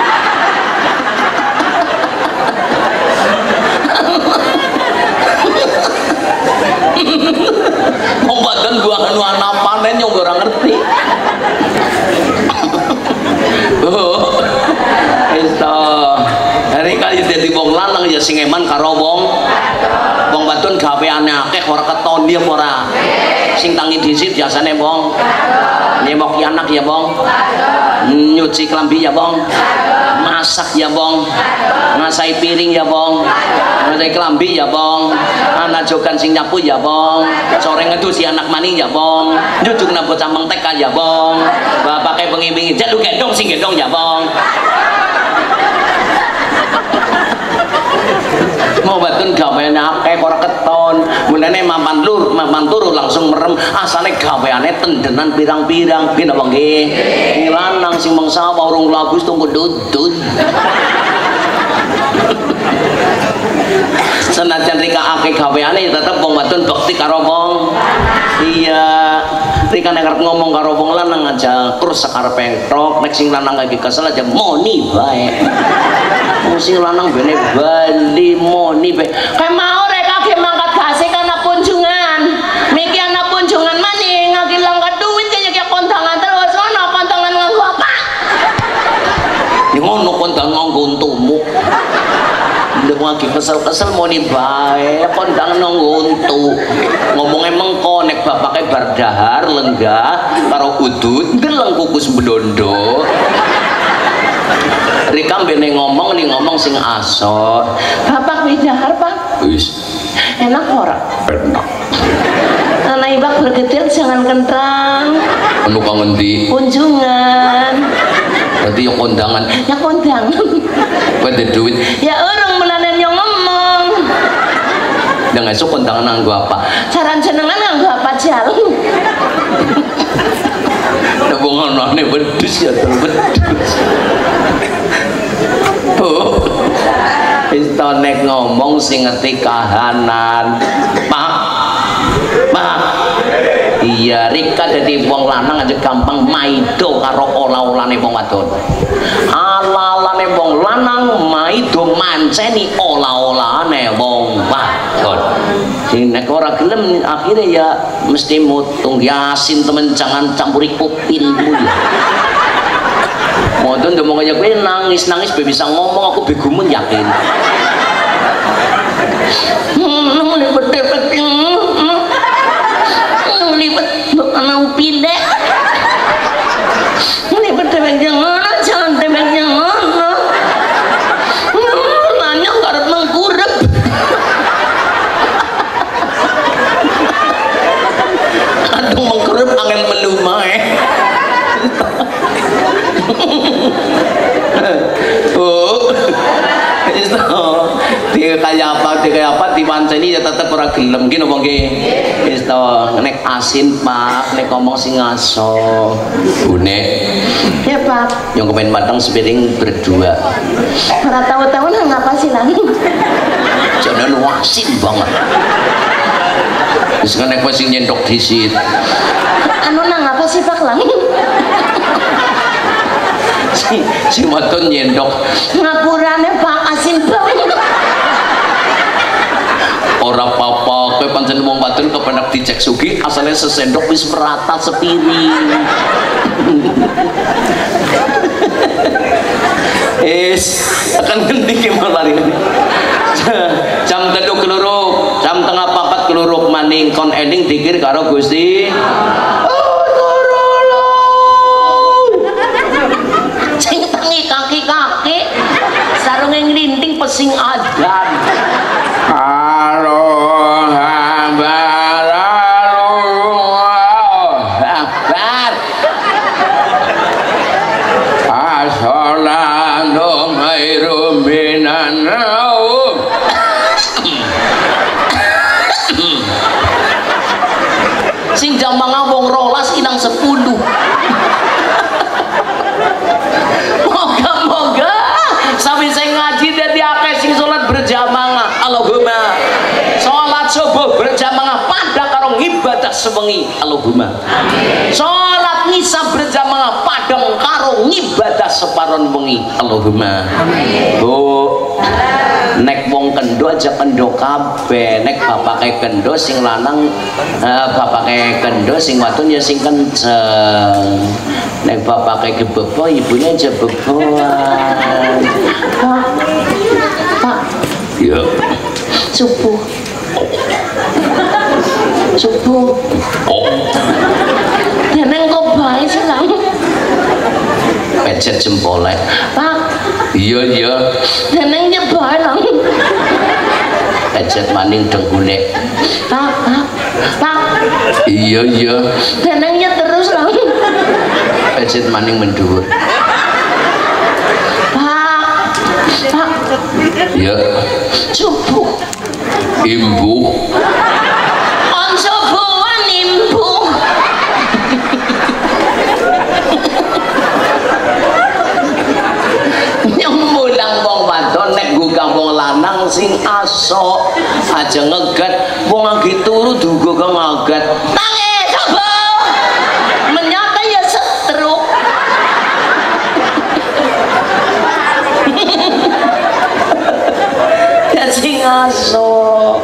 wong wadon gua anu ana panen yo ora ngerti iso hari kali dadi wong lanang ya sing eman karo wong wadon gaweane akeh ora keton dia ora sing tangi disit biasane wong nyemoki anak ya wong nyuci klambi ya wong masak ya wong ngasai piring ya wong ngasai klambi ya wong anak jogan sing nyapu ya wong sore ngedusi anak maning ya wong njujuk nang bocah mentek ya wong bapake bengi-bengi jaluk gendong sing gendong ya wong mau batun gaweane akeh ora keton mulane mapan turu langsung merem asale gaweane tendenan pirang-pirang piye napa nggih lanang sing mangsa urung lagus tunggu dudut senajan rika akeh gaweane tetep wong wadon bekti karo wong iya rika nek arep ngomong karo wong lanang aja terus sakarepe tok nek sing lanang lagi kesel aja moni bae sing lanang bene bali moni bae kae mau rek kage mangkat gase kana kunjungan miki ana kunjungan maning ngagi langkat duit kaya ki kondangan terus ngono kondangan nganggo apa ngono kondangan nganggo untumu lagi kesel-kesel moni bae kondangan nganggo untu ngomongnya mengko nek bapake bar dahar lenggah karo udut deleng kukus bedondo Rika bene ngomong sing aso bapak bidahar pak wis enak ora enak anak ibak bergetir jangan kentang anu kang ngendi kunjungan berarti yang kondangan ya kondangan pada duit ya orang melanen yang ngomong dan esok kondangan nganggo apa saran jenengan nganggo apa jalan nabongan bedus ya bedus Isto nek ngomong sing ngerti kahanan. Pak. Iya, Rika dadi wong lanang aja gampang maido karo olah-olane wong wadon. Ala-alane wong lanang maido manceni olah-olahane wong wadon. Sing nek ora gelem akhirnya ya mesti mutung Yasin temen jangan campuri kupinmu. Modon udah mau ngajak gue nangis bisa ngomong aku begumun yakin. Libat anak upinde. Libat tebek jangan jangan tebek jangan. Nanya karep mengkurep. Aduh mengkurep angin melumai. Oh, itu dia kayak apa dipanceni ya tetep ora gelem ki napa nggih. Itu nek asin Pak, nek ngomong sing ngaso. Bune. Ya Pak. Yang kepen matang sepiring berdua. Ora tahu-tahu nang apa sih nang? Jangan wasin banget. Wis nek wis nyendok disit. Anu nang apa sih Pak Lang? Si wadon nyendok Ngapurane Pak asin banget. Ora apa-apa, kowe pancen wong wadon kepenak dicek sugih asale sesendok wis merata sepiring. Akan ngendi ki malari. Jam 3 keluruk, jam tengah 4 keluruk maning kon ending dikir karo Gusti. Kaki sarung yang ngelinting pesing adan. Allahu Akbar, Allahu Akbar. As-salatu khairum minan naum. Sing jamaah wong 12 inang 10. Sampai saya ngaji dari akeh sing sholat berjamaah. Allahumma sholat subuh berjamaah pada karo ibadah sewengi. Allahumma sholat nisa berjamaah pada karo ibadah separon wengi. Allahumma. Bu nek wong kendo aja kendo kabeh, nek bapake kendo sing lanang bapake kendo sing wadon ya sing kenceng. Nek bapake gebebo ibunya aja beboan. Pak. Ya. Subuh. Oh. Neneng kok bae sih Lang? Pecet jempolnya. Pak. Iya. Neneng ya bae Lang. Pecet maning dengkule. Pak. Iya. Neneng ya terus Lang. Pecet maning mendhuwur. Pak. Ya. Subuh. Imbu. On subuhan imbu. Nyembulang wong wadon nek gugah wong lanang sing aso aja ngegat wong lagi turu duga kang ngagat. Tangi subuh. Menyata ya setruk. Sing aso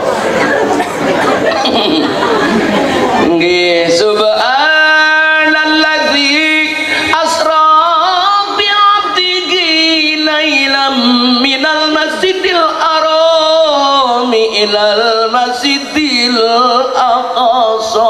nggih subhanalladzi asra bi 'abdihi lailam minal masjidil haram ilal masjidil aqsa.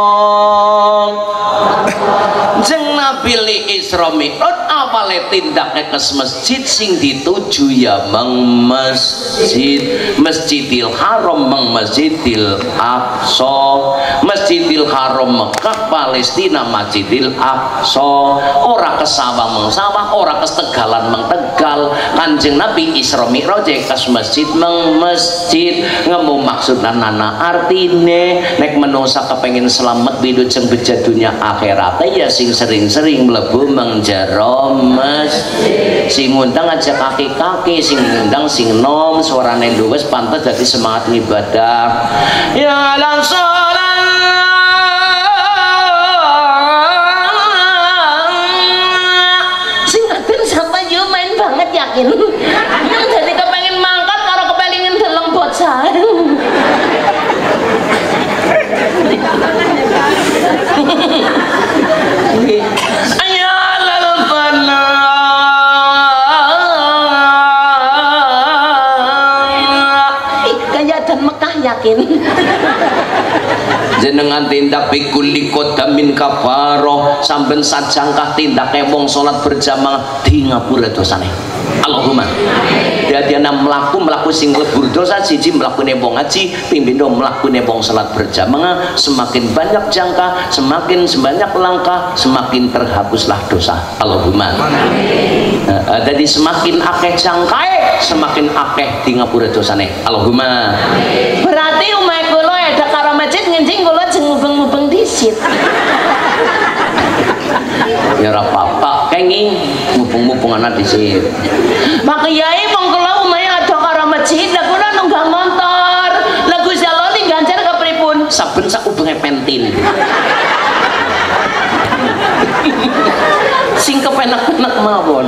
Jeng Nabi li Isra Mi'raj awale tindake ke masjid sing dituju ya mang Masjidil Haram mang Masjidil Aqsa. Masjidil Haram Mekah Palestina Masjidil Aqsa ora kesawang mengsawang ora ketegalan mengtegal Kanjeng Nabi Isra Mi'raj kes masjid meng masjid ngemu maksudna nana artine nek menungsa kepengin selamat wilujeng beja dunya akhirat ya sing sering-sering mlebu menjero masjid sing ngundang aja kaki-kaki sing ngundang sing nom suarane luwes pantes dadi semangat ibadah ya langsung yakin yang jadi kepengen mangkat karo kepelingin gelem bocah ayalal fana kaya dan Mekah yakin jenengan tindak bikulli kodamin kafaroh samben sajangkah tindaknya wong sholat berjamaah di ngapura dosane Allahumma dadiana melaku sing lebur dosa siji melakukan wong ngaji pimpindo melakukan wong sholat berjamaah semakin banyak jangka semakin sebanyak langkah semakin terhapuslah dosa Allahumma jadi semakin akeh jangkae semakin akeh di ngapura dosane Allahumma berarti umay kulo ada karo masjid ngencing kulo jeng mubeng-mubeng disit ya apa-apa kenging mubeng-mubeng anak disit Pak Kiai wong kulo umay ada karo masjid lah kulo nunggang motor lagu Jaloni ganjar kepripun saben sak ubenge pentil sing kepenak-penak mawon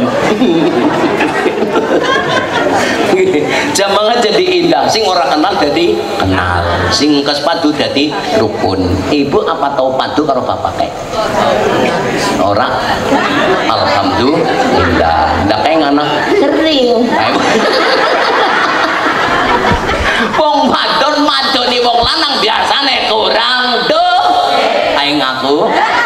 jamaah jadi indah sing ora kenal jadi kenal sing kes padu jadi rukun ibu apa tahu padu karo bapak kayak ora alhamdulillah ndak kayak ngana kering wong wadon madoni wong lanang biasane kurang duh aing aku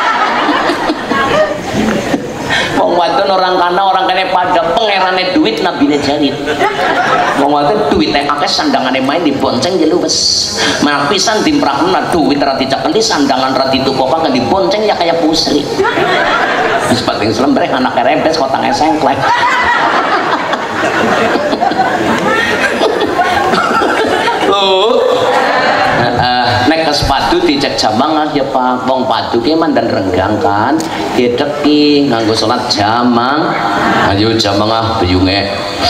wong wadon orang kana orang kene pada pengerane duit nabine jarit wong wadon duwite akeh sandangane main dibonceng jelu wes malah pisan dimprakna duit ra dicakeli sandangan ra ditukopa kan dibonceng ya kayak pusri wis pating slembreh anak rempes kotange sengklek nek kes padu dicek jamaah ya Pak wong padu ki mandan renggang kan dideki nganggo salat jamang ayo jamaah beyunge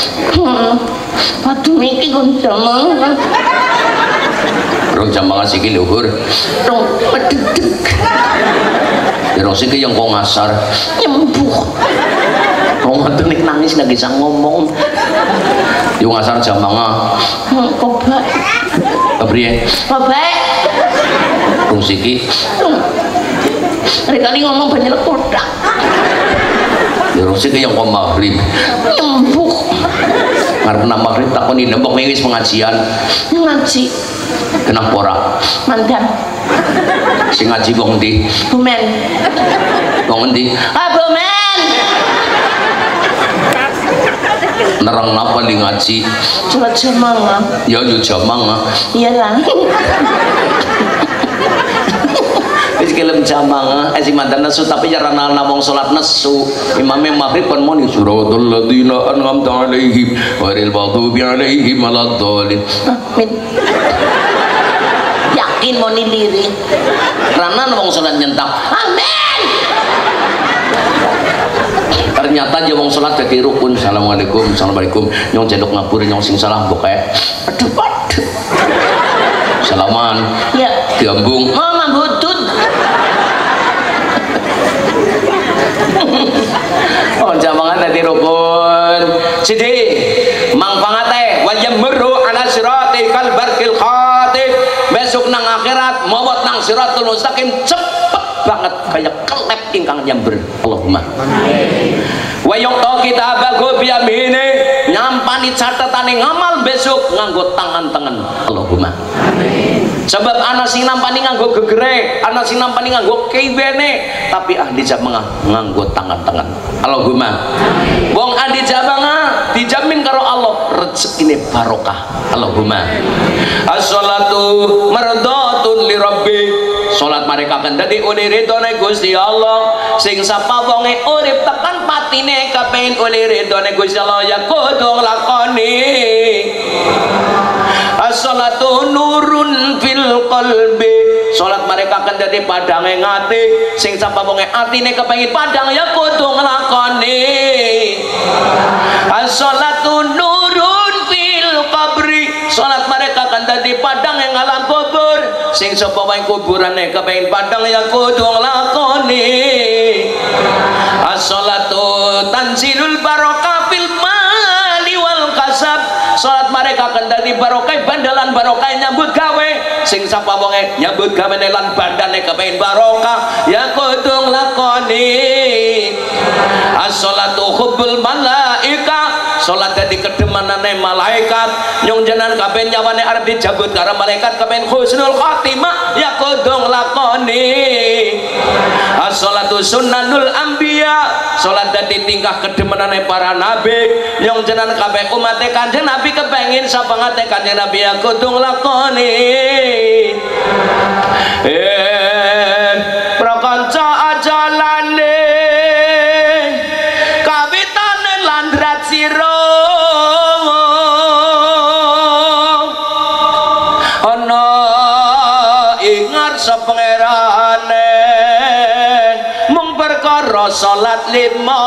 padu iki kon jamang rong jamaah siki luhur rong pededek rong siki yang kok ngasar nyembuh wong atuh nek nangis nggak bisa ngomong yo ngasar jamaah kobak kepriye kobak rong siki kali ngomong banyak kotak ya rong siki yang kok maghrib nyembuh karena maghrib takoni nembok wis pengajian ngaji kenapa ora mandan sing ngaji wong ndi bumen wong endi bumen nerang napa li ngaji sholat jamaah ya yo jamaah iyalah wis kelem jamaah sing mantan nesu tapi jarana wong salat nesu imame maghrib kon muni suratul ladzina an'amta alaihim ghairil maghdubi alaihim waladdallin amin yakin mau lirik karena wong salat nyentak amin ternyata dia wong salat jadi rukun assalamualaikum assalamualaikum nyong celuk ngapura nyong sing salah boke aduh aduh salaman ya diambung mama butut oh jamangan tadi rukun jadi mangpangate wajah meru ala sirati kal barkil khatib besok nang akhirat mawat nang siratul mustaqim cepet banget kayak kelep ingkang nyamber Allahumma wa yuqta kitabahu bi yamini nyampani catetane ngamal besok nganggo tangan tengen Allahumma sebab ana sing nampani nganggo gegere ana sing nampani nganggo kiwene tapi ahli jamaah nganggo tangan tengen Allahumma wong ahli jamaah dijamin karo Allah rezekine barokah Allahumma as-salatu mardatun li rabbi salat mereka kan dadi oleh ridhone Gusti Allah sing sapa wonge urip tekan patine kepengin oleh ridhone Gusti Allah ya kudu lakoni as-salatu nurun fil qalbi salat mereka kan dadi padange ngati sing sapa wonge atine kepengin padang ya kudu nglakoni as-salatu nurun fil qabri salat mereka kan dadi padang yang alam kubur sing sapa wae kuburane kepengin padang ya kudu nglakoni as-salatu tanzilul barokah fil mali wal kasab salat mereka kan dadi barokah bandalan barokah nyambut gawe sing sapa wonge nyambut gawe lan bandane kepengin barokah ya kudu nglakoni as-salatu hubbul malaika salat dadi kedemanane malaikat nyung jenengan kabeh nyawane arep dijabut karo malaikat kabeh husnul khotimah ya kudu nglakoni as-salatu sunnanul anbiya salat dadi tingkah kedemanane para nabi nyung jenengan kabeh umat Kanjeng Nabi kepengin sapa ngate Kanjeng Nabi ya kudu nglakoni prakanca ajalane kawitane landrat sira ana ing ngarsa pangerane mung perkara salat lima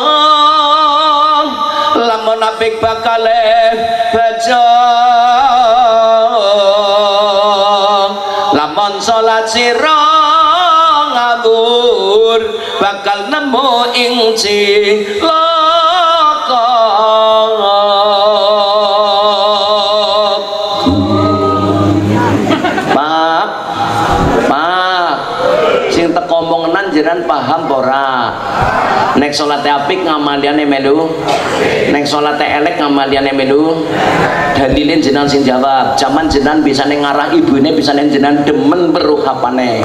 lamun apik bakal baca lamun salat sira ngabur bakal nemu ing cilaka Pak sing teko omongan jenengan paham ora nek salate apik ngamaliane melu nek salate elek ngamaliane melu dalile jenengan sing jawab jaman jenengan bisane ngarah ibune bisane jenengan demen weruh apane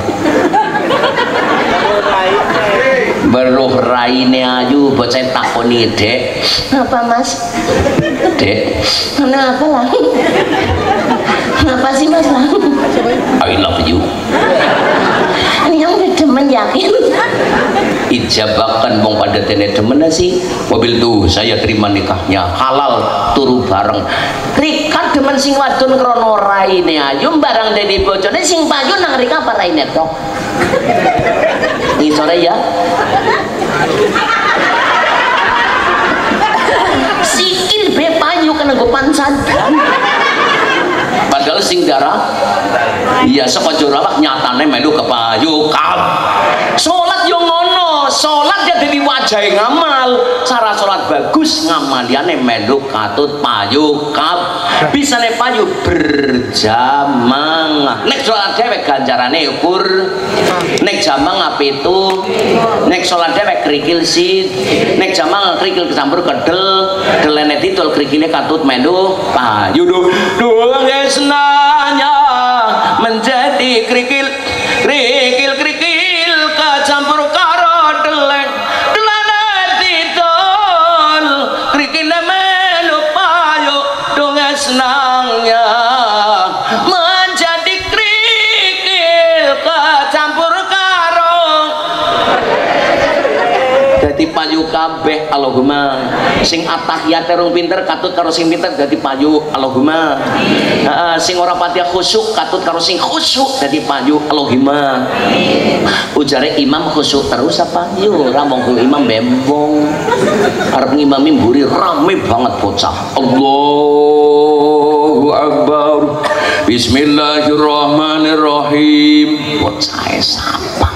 weruh raine ayu bocah takoni Dek apa Mas? Dek Kenapa lah? Kenapa sih Mas lah? I love you Ini yang udah demen yakin ijabakan wong pada tene demen sih mobil tuh saya terima nikahnya halal turu bareng Rika demen sing wadon krono raine ayu barang dadi bojone sing payu nang Rika apa raine tok sore ya sikil be payu kena go pancadan padahal sing darah iya saka joralak nyatane melu kepayu kap salat yo ngono salat ya dadi wajahe ngamal cara salat bagus ngamaliane melu katut payu kap bisane payu berjamaah nek salat dhewe ganjarane ukur nek jamaah pitu nek salat dhewe krikil sit nek jamaah krikil kecampur kedel delene titul krikile katut melu payu doang senanya menjadi krikil kecampur karo deleng delane titul krikile melu payu dong senangnya menjadi krikil kecampur karo dadi payu kabeh Allahumma sing atahiyate rung pinter katut karo sing pinter dadi payu Allahumma sing ora pati khusyuk katut karo sing khusyuk dadi payu Allahumma ujare imam khusyuk terus apa yo ora monggo imam bembong arep ngimami mburi rame banget bocah Allahu Akbar Bismillahirrahmanirrahim bocah sapa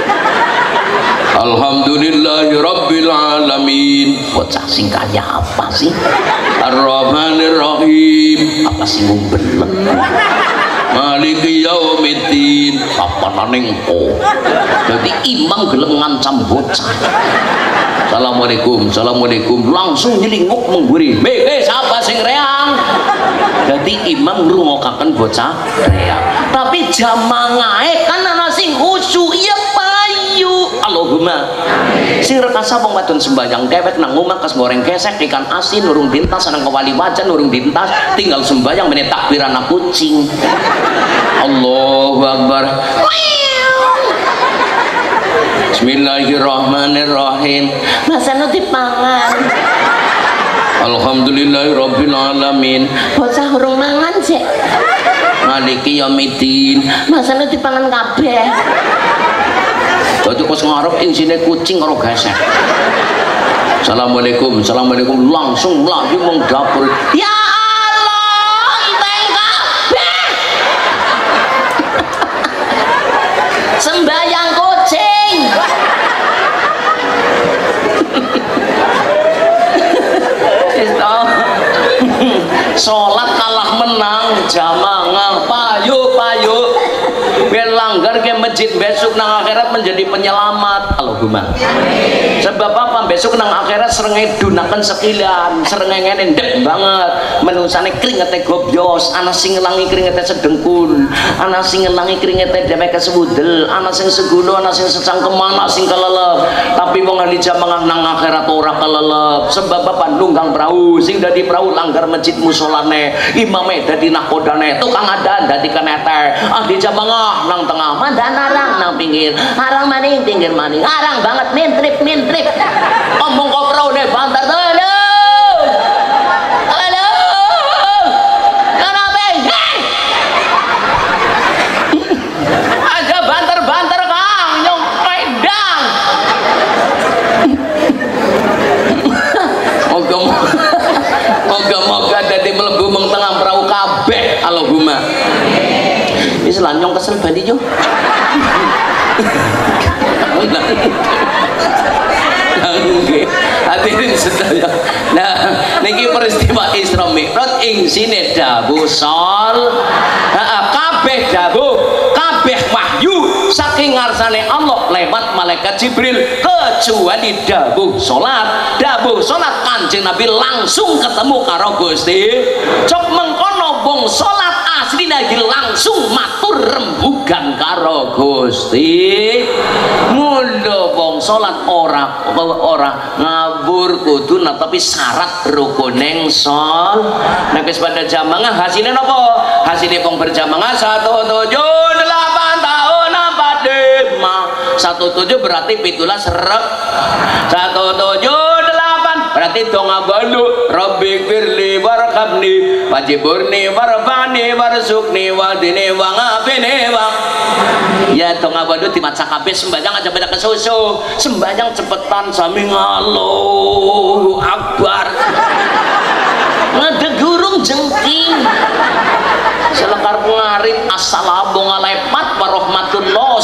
Alhamdulillahi Rabbil Alamin bocah sing kaya apa sih Ar-Rahmanir Rahim apa sih ngumbeleng Maliki Yaumiddin apa nengko jadi imam gelem ngancam bocah Assalamualaikum langsung nyelinguk mengguri siapa sing reang jadi imam ngrungokaken bocah reang tapi jamaah kan ana sing khusyuk ya payu Allahumma sing rekasa wong wadon sembahyang dewek nang omah kes goreng kesek ikan asin urung dintas nang kewali wajan urung dintas tinggal sembahyang meneh takbiran kucing Allahu Akbar Bismillahirrahmanirrahim. Masane dipangan. Alhamdulillahirabbil alamin. Bocah urung mangan sik. Maliki yaumiddin. Masane dipangan kabeh. Dadi kok ngarep ing sine kucing karo gesek. Assalamualaikum, assalamualaikum, langsung mlayu mung dapur. Ya Allah, iteng kabeh. Sembayang kucing. Salat kalah menang jamaah payu ben langgar ke masjid besok nang akhirat menjadi penyelamat. Allahumma sebab apa besok nang akhirat serengai dunakan sekilan serengai ngene ndek banget menusane kringete gobyos ana sing ngelangi kringete sedengkul ana sing ngelangi kringete dheweke sewudel ana sing segulo ana sing secangkeman ana sing kelelep tapi wong ahli jamaah nang akhirat ora kelelep sebab apa nunggang perahu sing dadi perahu langgar masjid musolane imame dadi nakodane tukang adan dadi keneter ahli jamaah nang tengah mandan arang nang pinggir arang maning pinggir maning arang banget mintrip ngomong kok perahu deh bantar tuh halo kenapa aja banter kang nyong pedang moga dadi mlebu meng tengah perahu kabeh Allahumma wis lanyong kesel bali yo hadirin sedaya. Nah, niki peristiwa Isra Mi'raj ing sine dawuh kabeh dawuh kabeh wahyu saking ngarsane Allah lewat malaikat Jibril kecuali dawuh salat Kanjeng Nabi langsung ketemu karo Gusti cok mengkono wong salat asli lagi langsung matur rembugan karo Gusti mulo wong salat ora ngabur kudu tapi syarat rukuneng sol nek wis pada jamaah hasilnya napa hasilnya wong berjamaah 178 tahun 17 berarti 17 serek 178 berarti dong abadu Rabbi firli warhamni wajiburni warfani warsukni wadini wangabini wang ya dong abadu dimaca kabeh sembahyang aja beda kesusu sembahyang cepetan sami Allahu Akbar ngedegurung jengking selekar pengarit assalamualaikum warahmatullah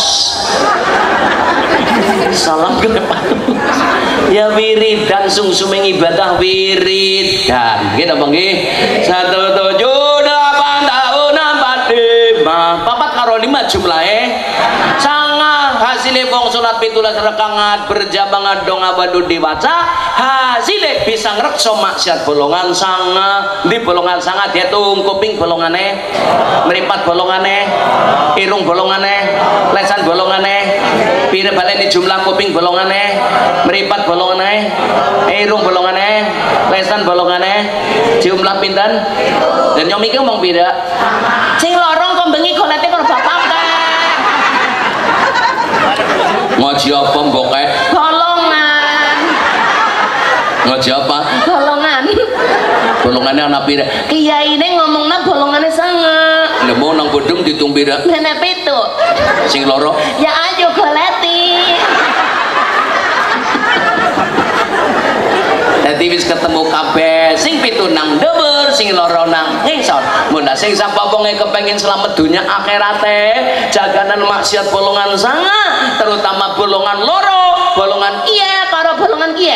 salam kedepan ya wiridan sungsumeng ibadah wiridan gitu bang 178 tahun 45 papat karo 5 jumlahnya sangat hasilnya wong sholat 17 rakaat berjamaah dong abadu diwaca hasilnya bisa ngrekso maksiat bolongan sangat di bolongan sangat dia tuh kuping bolongannya meripat bolongannya irung bolongannya lesan bolongannya pira balen di jumlah kuping bolongannya meripat bolongannya irung bolongannya lesan bolongannya jumlah pinten dan nyom iki ngomong pira Sing lorong kok bengi golete karo bapaknya. Ngaji apa mbokek? Golongan. Ngaji apa? Golongan. Golongannya anak pira? Kiai ini ngomongnya golongannya sangat. Lah mau nang bodong ditung pira? Nenek pitu. Sing loro? Ya ayo goleti. Dadi wis ketemu kabeh sing pitu nang dhuwur sing loro nang ngisor mun sing sapa wonge kepengin selamat dunya akhirate jaganan maksiat bolongan sangat terutama bolongan loro bolongan iya karo bolongan kiye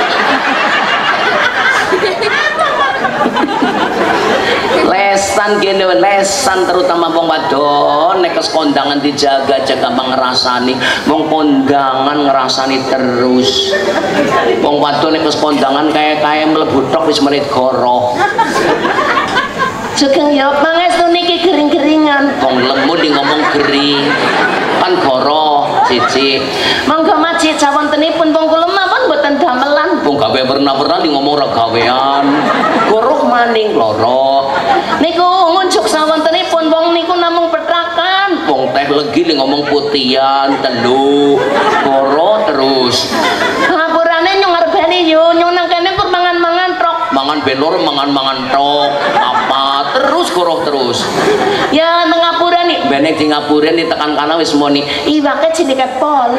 lesan gini lesan terutama wong wadon nek kondangan dijaga jaga ngerasani wong kondangan ngerasani terus wong wadon nek kondangan kaya mlebu tok wis menit goroh Sugeng ya pangestu niki gering-geringan wong lemu di ngomong gering kan goroh siji mangga masjid sawontenipun wong kula mawon mboten damelan wong gawe pernah di ngomong ora gawean goroh maning loro niku ngunjuk sawontenipun wong niku namung petrakan wong ngomong teh legi li ngomong putihan telu koro terus ngapurane nyong ngarepeni yo nyong nang kene pur mangan-mangan trok mangan belor mangan tok apa terus koro terus ya nang ngapura nih benek di ngapura nih tekan kana wis moni iwake cilik pol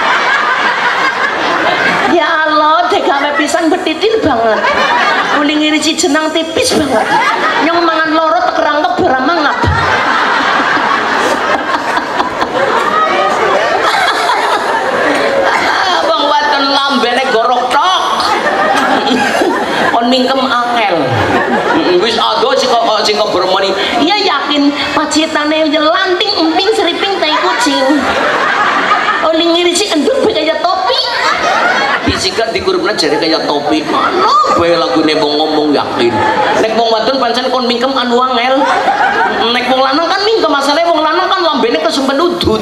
ya Allah degawe pisan betitil banget kuling ngirisi jenang tipis banget nyong mangan loro tekerang keberang mangap bang wadon lambene gorok tok on mingkem angel wis ado sing bermoni iya yakin pacitane lanting emping seriping tai kucing kuling ngirisi enduk kayak topi bisikan di grupnya jadi kayak topi mana bae lagune wong ngomong yakin nek wong wadon pancen kon mingkem anu angel nek wong lanang kan mingkem masalahe wong lanang kan lambene kesempen udut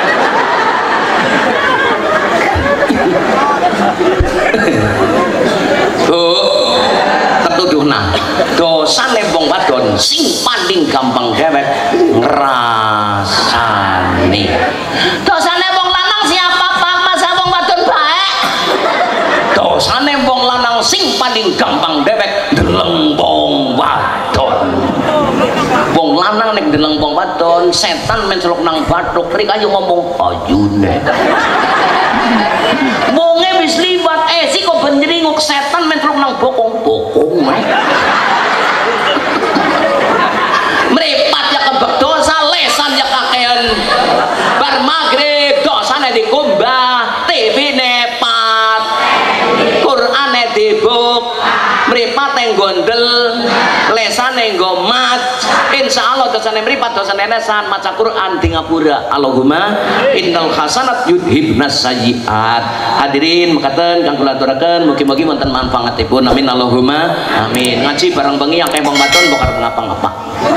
ketuduhna dosane wong wadon sing paling gampang dewek ngrasani dosane wong lanang siapa pak masa wong wadon baik dosane wong lanang sing paling gampang dewek deleng wong wadon wong lanang nek deleng wong wadon setan menceluk nang bathuk rek ayo ngomong ayune wonge wis liwat si kok benjringuk setan menceluk nang bokong meripat ya kebek dosa lesan ya kakean bar maghrib dosane dikumbah TV nepat Qur'ane dibuk meripat yang gondel lesane gomat insyaallah dosane meripat dosane lesan maca Qur'an di ngapura Allahumma innal hasanat yudhibnas sayyiat hadirin mekaten kang kula aturaken mugi-mugi wonten manfaatipun amin Allahumma amin ngaji bareng bengi akeh wong wadon bokar ngapa-ngapa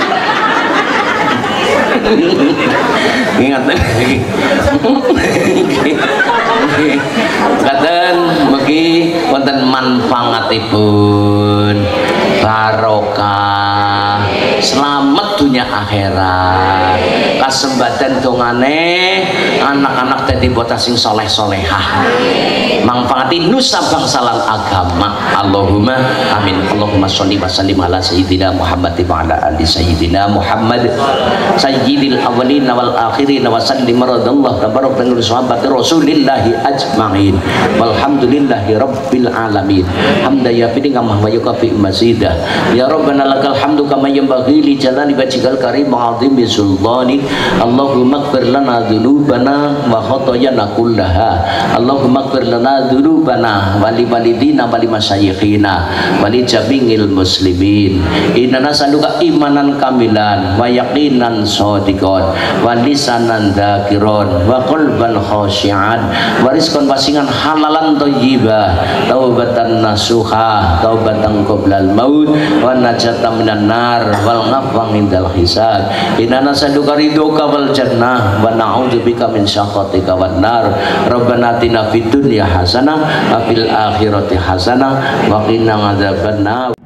ingat katen mugi wonten manfaatipun barokah selamat dunia akhirat kasembatan dongane anak-anak dadi bocah sing soleh-solehah manfaati nusa bangsalan agama Allahumma amin Allahumma sholli wa sallim ala sayyidina Muhammad wa ala ali sayyidina Muhammad sayyidil awwalin wal akhirin wa sallim radallahu tabaraka wa sahabati rasulillahi ajma'in walhamdulillahi rabbil alamin hamda ya fi ngamah wa yukafi mazidah ya rabbana lakal hamdu kama yanbaghi li jalali wajhikal karim wa 'azimi sultani Allahumma ighfir lana dzunubana wa khotoyana kullaha Allahumma ighfir lana dzunubana wa li walidina wa li masyayikhina wa li jami'il muslimin inna nas'aluka imanan kamilan wa yaqinan shadiqan wa lisanan dzakiran wa qalban khashi'an wa rizqan wasingan halalan thayyibah taubatan nasuha taubatan qoblal maut wa najatan minan nar wal ghafwan indal hisab inna nas'aluka ridhoka wal jannah wa na'udzubika min syakhatika wan nar rabbana atina fid dunya hasanah wa fil akhirati hasanah wa qina adzabannar.